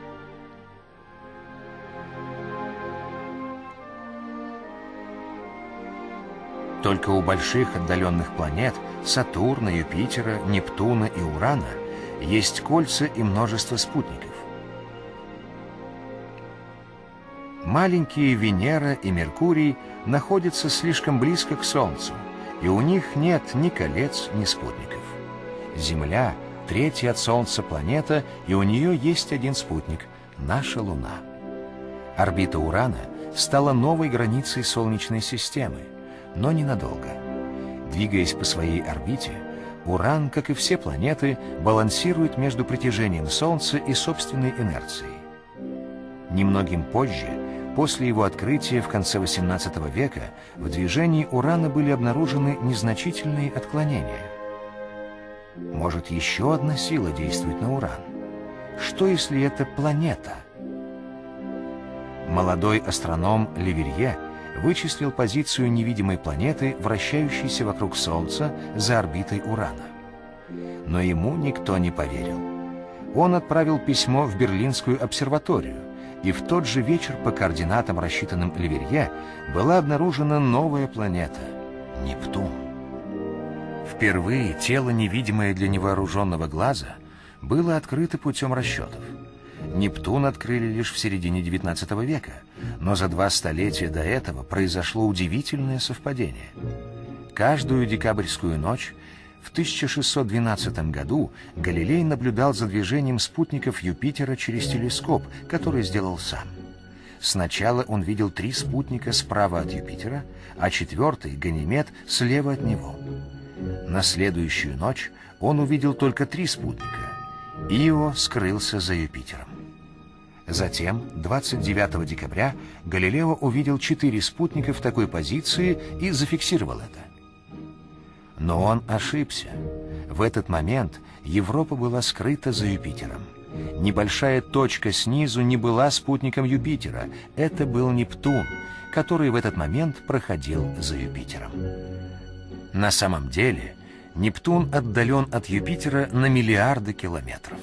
Только у больших отдаленных планет Сатурна, Юпитера, Нептуна и Урана есть кольца и множество спутников. Маленькие Венера и Меркурий находятся слишком близко к Солнцу, и у них нет ни колец, ни спутников. Земля — третья от Солнца планета, и у нее есть один спутник — наша Луна. Орбита Урана стала новой границей Солнечной системы, но ненадолго. Двигаясь по своей орбите, Уран, как и все планеты, балансирует между притяжением Солнца и собственной инерцией. Немногим позже, после его открытия в конце восемнадцатого века, в движении Урана были обнаружены незначительные отклонения. Может, еще одна сила действует на Уран? Что, если это планета? Молодой астроном Леверье вычислил позицию невидимой планеты, вращающейся вокруг Солнца за орбитой Урана. Но ему никто не поверил. Он отправил письмо в Берлинскую обсерваторию, и в тот же вечер по координатам, рассчитанным Леверье, была обнаружена новая планета — Нептун. Впервые тело, невидимое для невооруженного глаза, было открыто путем расчетов. Нептун открыли лишь в середине девятнадцатого века, но за два столетия до этого произошло удивительное совпадение. Каждую декабрьскую ночь в тысяча шестьсот двенадцатом году Галилей наблюдал за движением спутников Юпитера через телескоп, который сделал сам. Сначала он видел три спутника справа от Юпитера, а четвертый, Ганимед, слева от него. На следующую ночь он увидел только три спутника. Ио скрылся за Юпитером. Затем, двадцать девятого декабря, Галилео увидел четыре спутника в такой позиции и зафиксировал это. Но он ошибся. В этот момент Европа была скрыта за Юпитером. Небольшая точка снизу не была спутником Юпитера. Это был Нептун, который в этот момент проходил за Юпитером. На самом деле, Нептун отдален от Юпитера на миллиарды километров.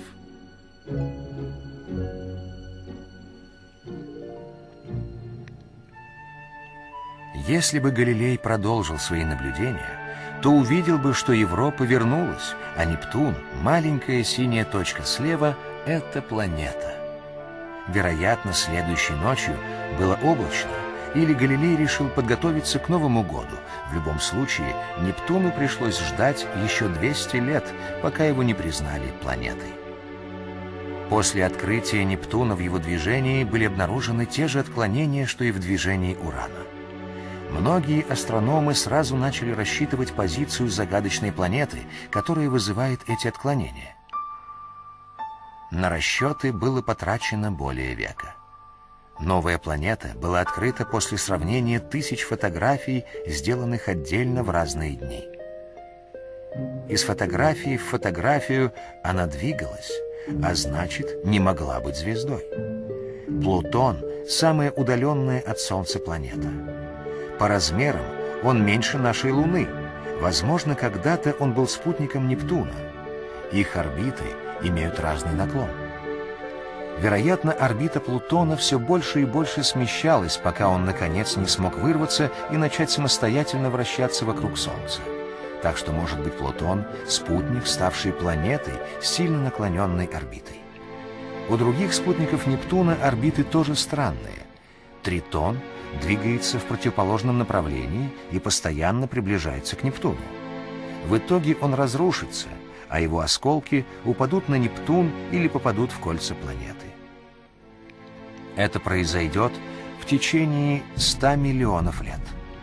Если бы Галилей продолжил свои наблюдения, то увидел бы, что Европа вернулась, а Нептун, маленькая синяя точка слева, — это планета. Вероятно, следующей ночью было облачно, или Галилей решил подготовиться к Новому году. В любом случае, Нептуну пришлось ждать еще двести лет, пока его не признали планетой. После открытия Нептуна в его движении были обнаружены те же отклонения, что и в движении Урана. Многие астрономы сразу начали рассчитывать позицию загадочной планеты, которая вызывает эти отклонения. На расчеты было потрачено более века. Новая планета была открыта после сравнения тысяч фотографий, сделанных отдельно в разные дни. Из фотографии в фотографию она двигалась, а значит, не могла быть звездой. Плутон — самая удаленная от Солнца планета. По размерам он меньше нашей Луны. Возможно, когда-то он был спутником Нептуна. Их орбиты имеют разный наклон. Вероятно, орбита Плутона все больше и больше смещалась, пока он, наконец, не смог вырваться и начать самостоятельно вращаться вокруг Солнца. Так что, может быть, Плутон — спутник, ставший планетой с сильно наклоненной орбитой. У других спутников Нептуна орбиты тоже странные. Тритон двигается в противоположном направлении и постоянно приближается к Нептуну. В итоге он разрушится, а его осколки упадут на Нептун или попадут в кольца планеты. Это произойдет в течение ста миллионов лет.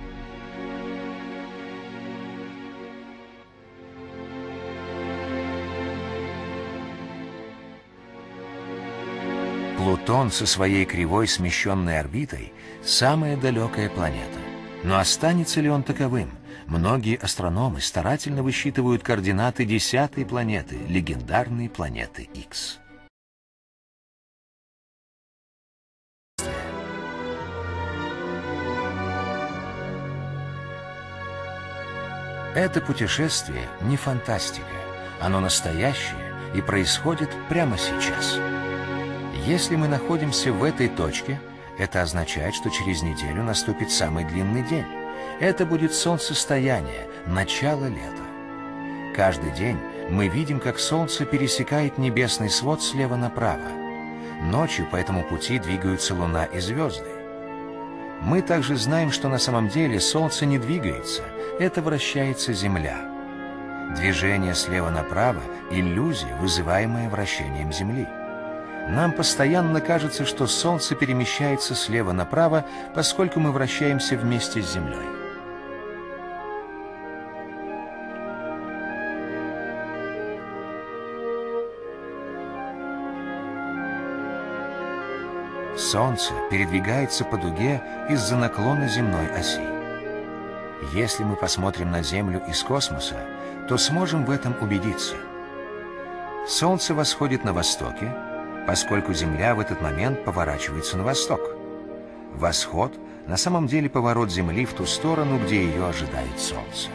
Плутон со своей кривой смещенной орбитой — самая далекая планета. Но останется ли он таковым? Многие астрономы старательно высчитывают координаты десятой планеты, легендарной планеты Икс. Это путешествие не фантастика, оно настоящее и происходит прямо сейчас. Если мы находимся в этой точке, это означает, что через неделю наступит самый длинный день. Это будет солнцестояние, начало лета. Каждый день мы видим, как солнце пересекает небесный свод слева направо. Ночью по этому пути двигаются луна и звезды. Мы также знаем, что на самом деле солнце не двигается, это вращается Земля. Движение слева направо – иллюзия, вызываемая вращением Земли. Нам постоянно кажется, что солнце перемещается слева направо, поскольку мы вращаемся вместе с Землей. Солнце передвигается по дуге из-за наклона земной оси. Если мы посмотрим на Землю из космоса, то сможем в этом убедиться. Солнце восходит на востоке, поскольку Земля в этот момент поворачивается на восток. Восход на самом деле поворот Земли в ту сторону, где ее ожидает Солнце.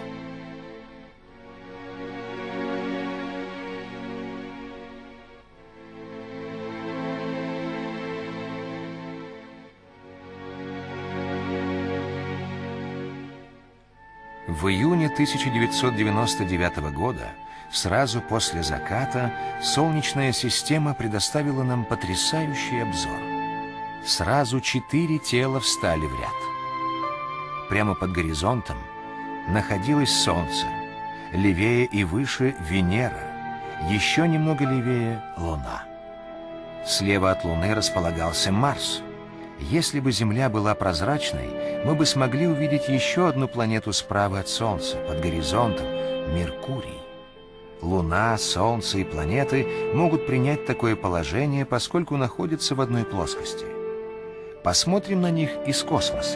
В июне тысяча девятьсот девяносто девятого года, сразу после заката, Солнечная система предоставила нам потрясающий обзор. Сразу четыре тела встали в ряд. Прямо под горизонтом находилось Солнце, левее и выше Венера, еще немного левее Луна. Слева от Луны располагался Марс. Если бы Земля была прозрачной, мы бы смогли увидеть еще одну планету справа от Солнца, под горизонтом — Меркурий. Луна, Солнце и планеты могут принять такое положение, поскольку находятся в одной плоскости. Посмотрим на них из космоса.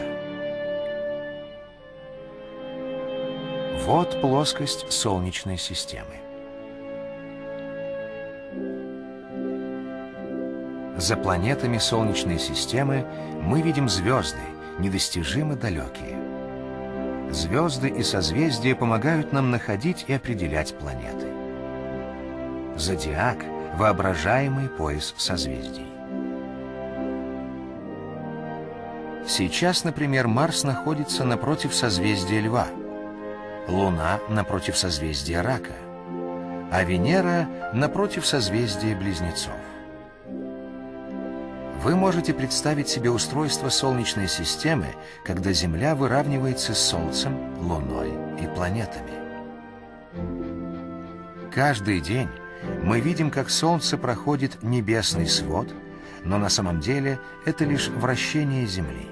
Вот плоскость Солнечной системы. За планетами Солнечной системы мы видим звезды, недостижимо далекие. Звезды и созвездия помогают нам находить и определять планеты. Зодиак — воображаемый пояс созвездий. Сейчас, например, Марс находится напротив созвездия Льва, Луна — напротив созвездия Рака, а Венера — напротив созвездия Близнецов. Вы можете представить себе устройство Солнечной системы, когда Земля выравнивается с Солнцем, Луной и планетами. Каждый день мы видим, как Солнце проходит небесный свод, но на самом деле это лишь вращение Земли.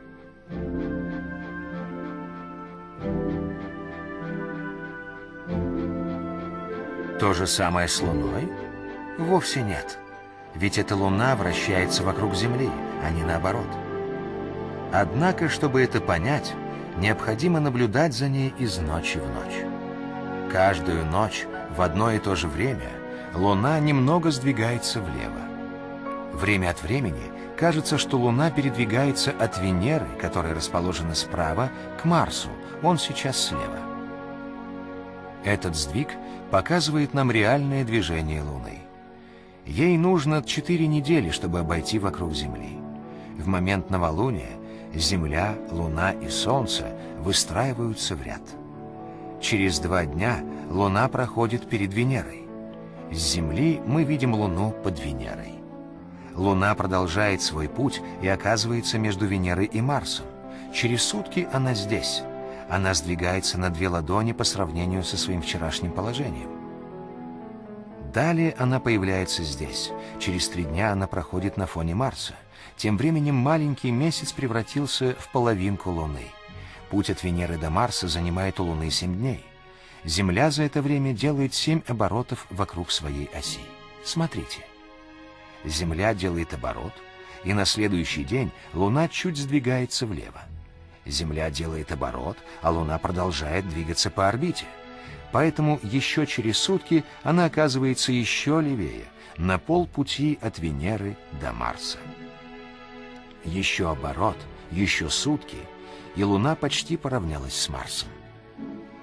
То же самое с Луной? Вовсе нет. Ведь эта Луна вращается вокруг Земли, а не наоборот. Однако, чтобы это понять, необходимо наблюдать за ней из ночи в ночь. Каждую ночь в одно и то же время Луна немного сдвигается влево. Время от времени кажется, что Луна передвигается от Венеры, которая расположена справа, к Марсу, он сейчас слева. Этот сдвиг показывает нам реальное движение Луны. Ей нужно четыре недели, чтобы обойти вокруг Земли. В момент новолуния Земля, Луна и Солнце выстраиваются в ряд. Через два дня Луна проходит перед Венерой. С Земли мы видим Луну под Венерой. Луна продолжает свой путь и оказывается между Венерой и Марсом. Через сутки она здесь. Она сдвигается на две ладони по сравнению со своим вчерашним положением. Далее она появляется здесь. Через три дня она проходит на фоне Марса. Тем временем маленький месяц превратился в половинку Луны. Путь от Венеры до Марса занимает у Луны семь дней. Земля за это время делает семь оборотов вокруг своей оси. Смотрите. Земля делает оборот, и на следующий день Луна чуть сдвигается влево. Земля делает оборот, а Луна продолжает двигаться по орбите. Поэтому еще через сутки она оказывается еще левее, на полпути от Венеры до Марса. Еще оборот, еще сутки, и Луна почти поравнялась с Марсом.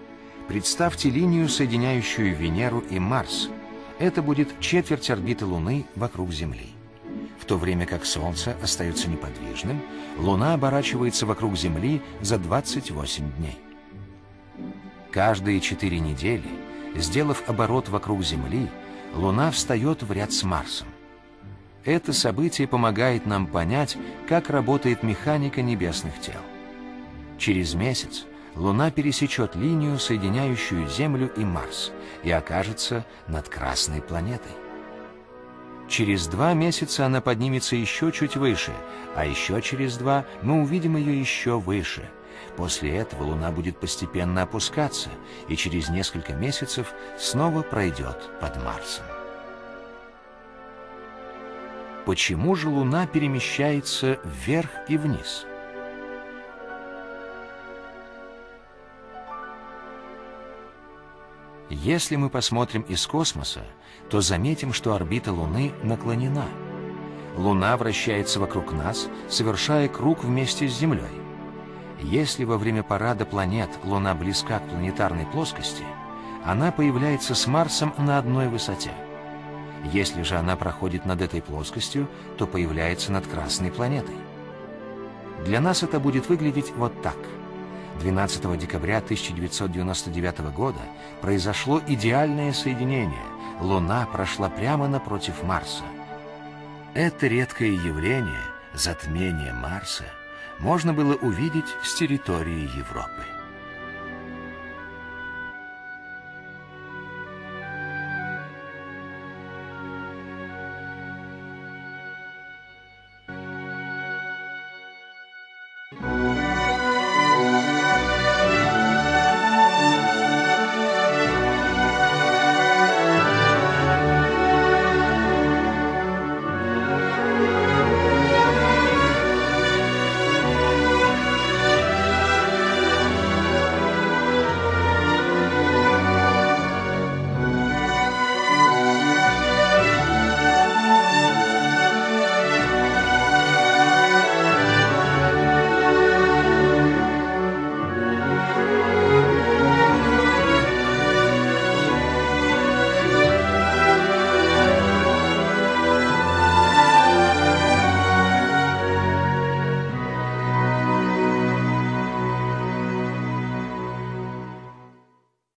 Представьте линию, соединяющую Венеру и Марс. Это будет четверть орбиты Луны вокруг Земли. В то время как Солнце остается неподвижным, Луна оборачивается вокруг Земли за двадцать восемь дней. Каждые четыре недели, сделав оборот вокруг Земли, Луна встает в ряд с Марсом. Это событие помогает нам понять, как работает механика небесных тел. Через месяц Луна пересечет линию, соединяющую Землю и Марс, и окажется над Красной планетой. Через два месяца она поднимется еще чуть выше, а еще через два мы увидим ее еще выше. После этого Луна будет постепенно опускаться, и через несколько месяцев снова пройдет под Марсом. Почему же Луна перемещается вверх и вниз? Если мы посмотрим из космоса, то заметим, что орбита Луны наклонена. Луна вращается вокруг нас, совершая круг вместе с Землей. Если во время парада планет Луна близка к планетарной плоскости, она появляется с Марсом на одной высоте. Если же она проходит над этой плоскостью, то появляется над Красной планетой. Для нас это будет выглядеть вот так. двенадцатого декабря тысяча девятьсот девяносто девятого года произошло идеальное соединение. Луна прошла прямо напротив Марса. Это редкое явление, затмение Марса, можно было увидеть с территории Европы.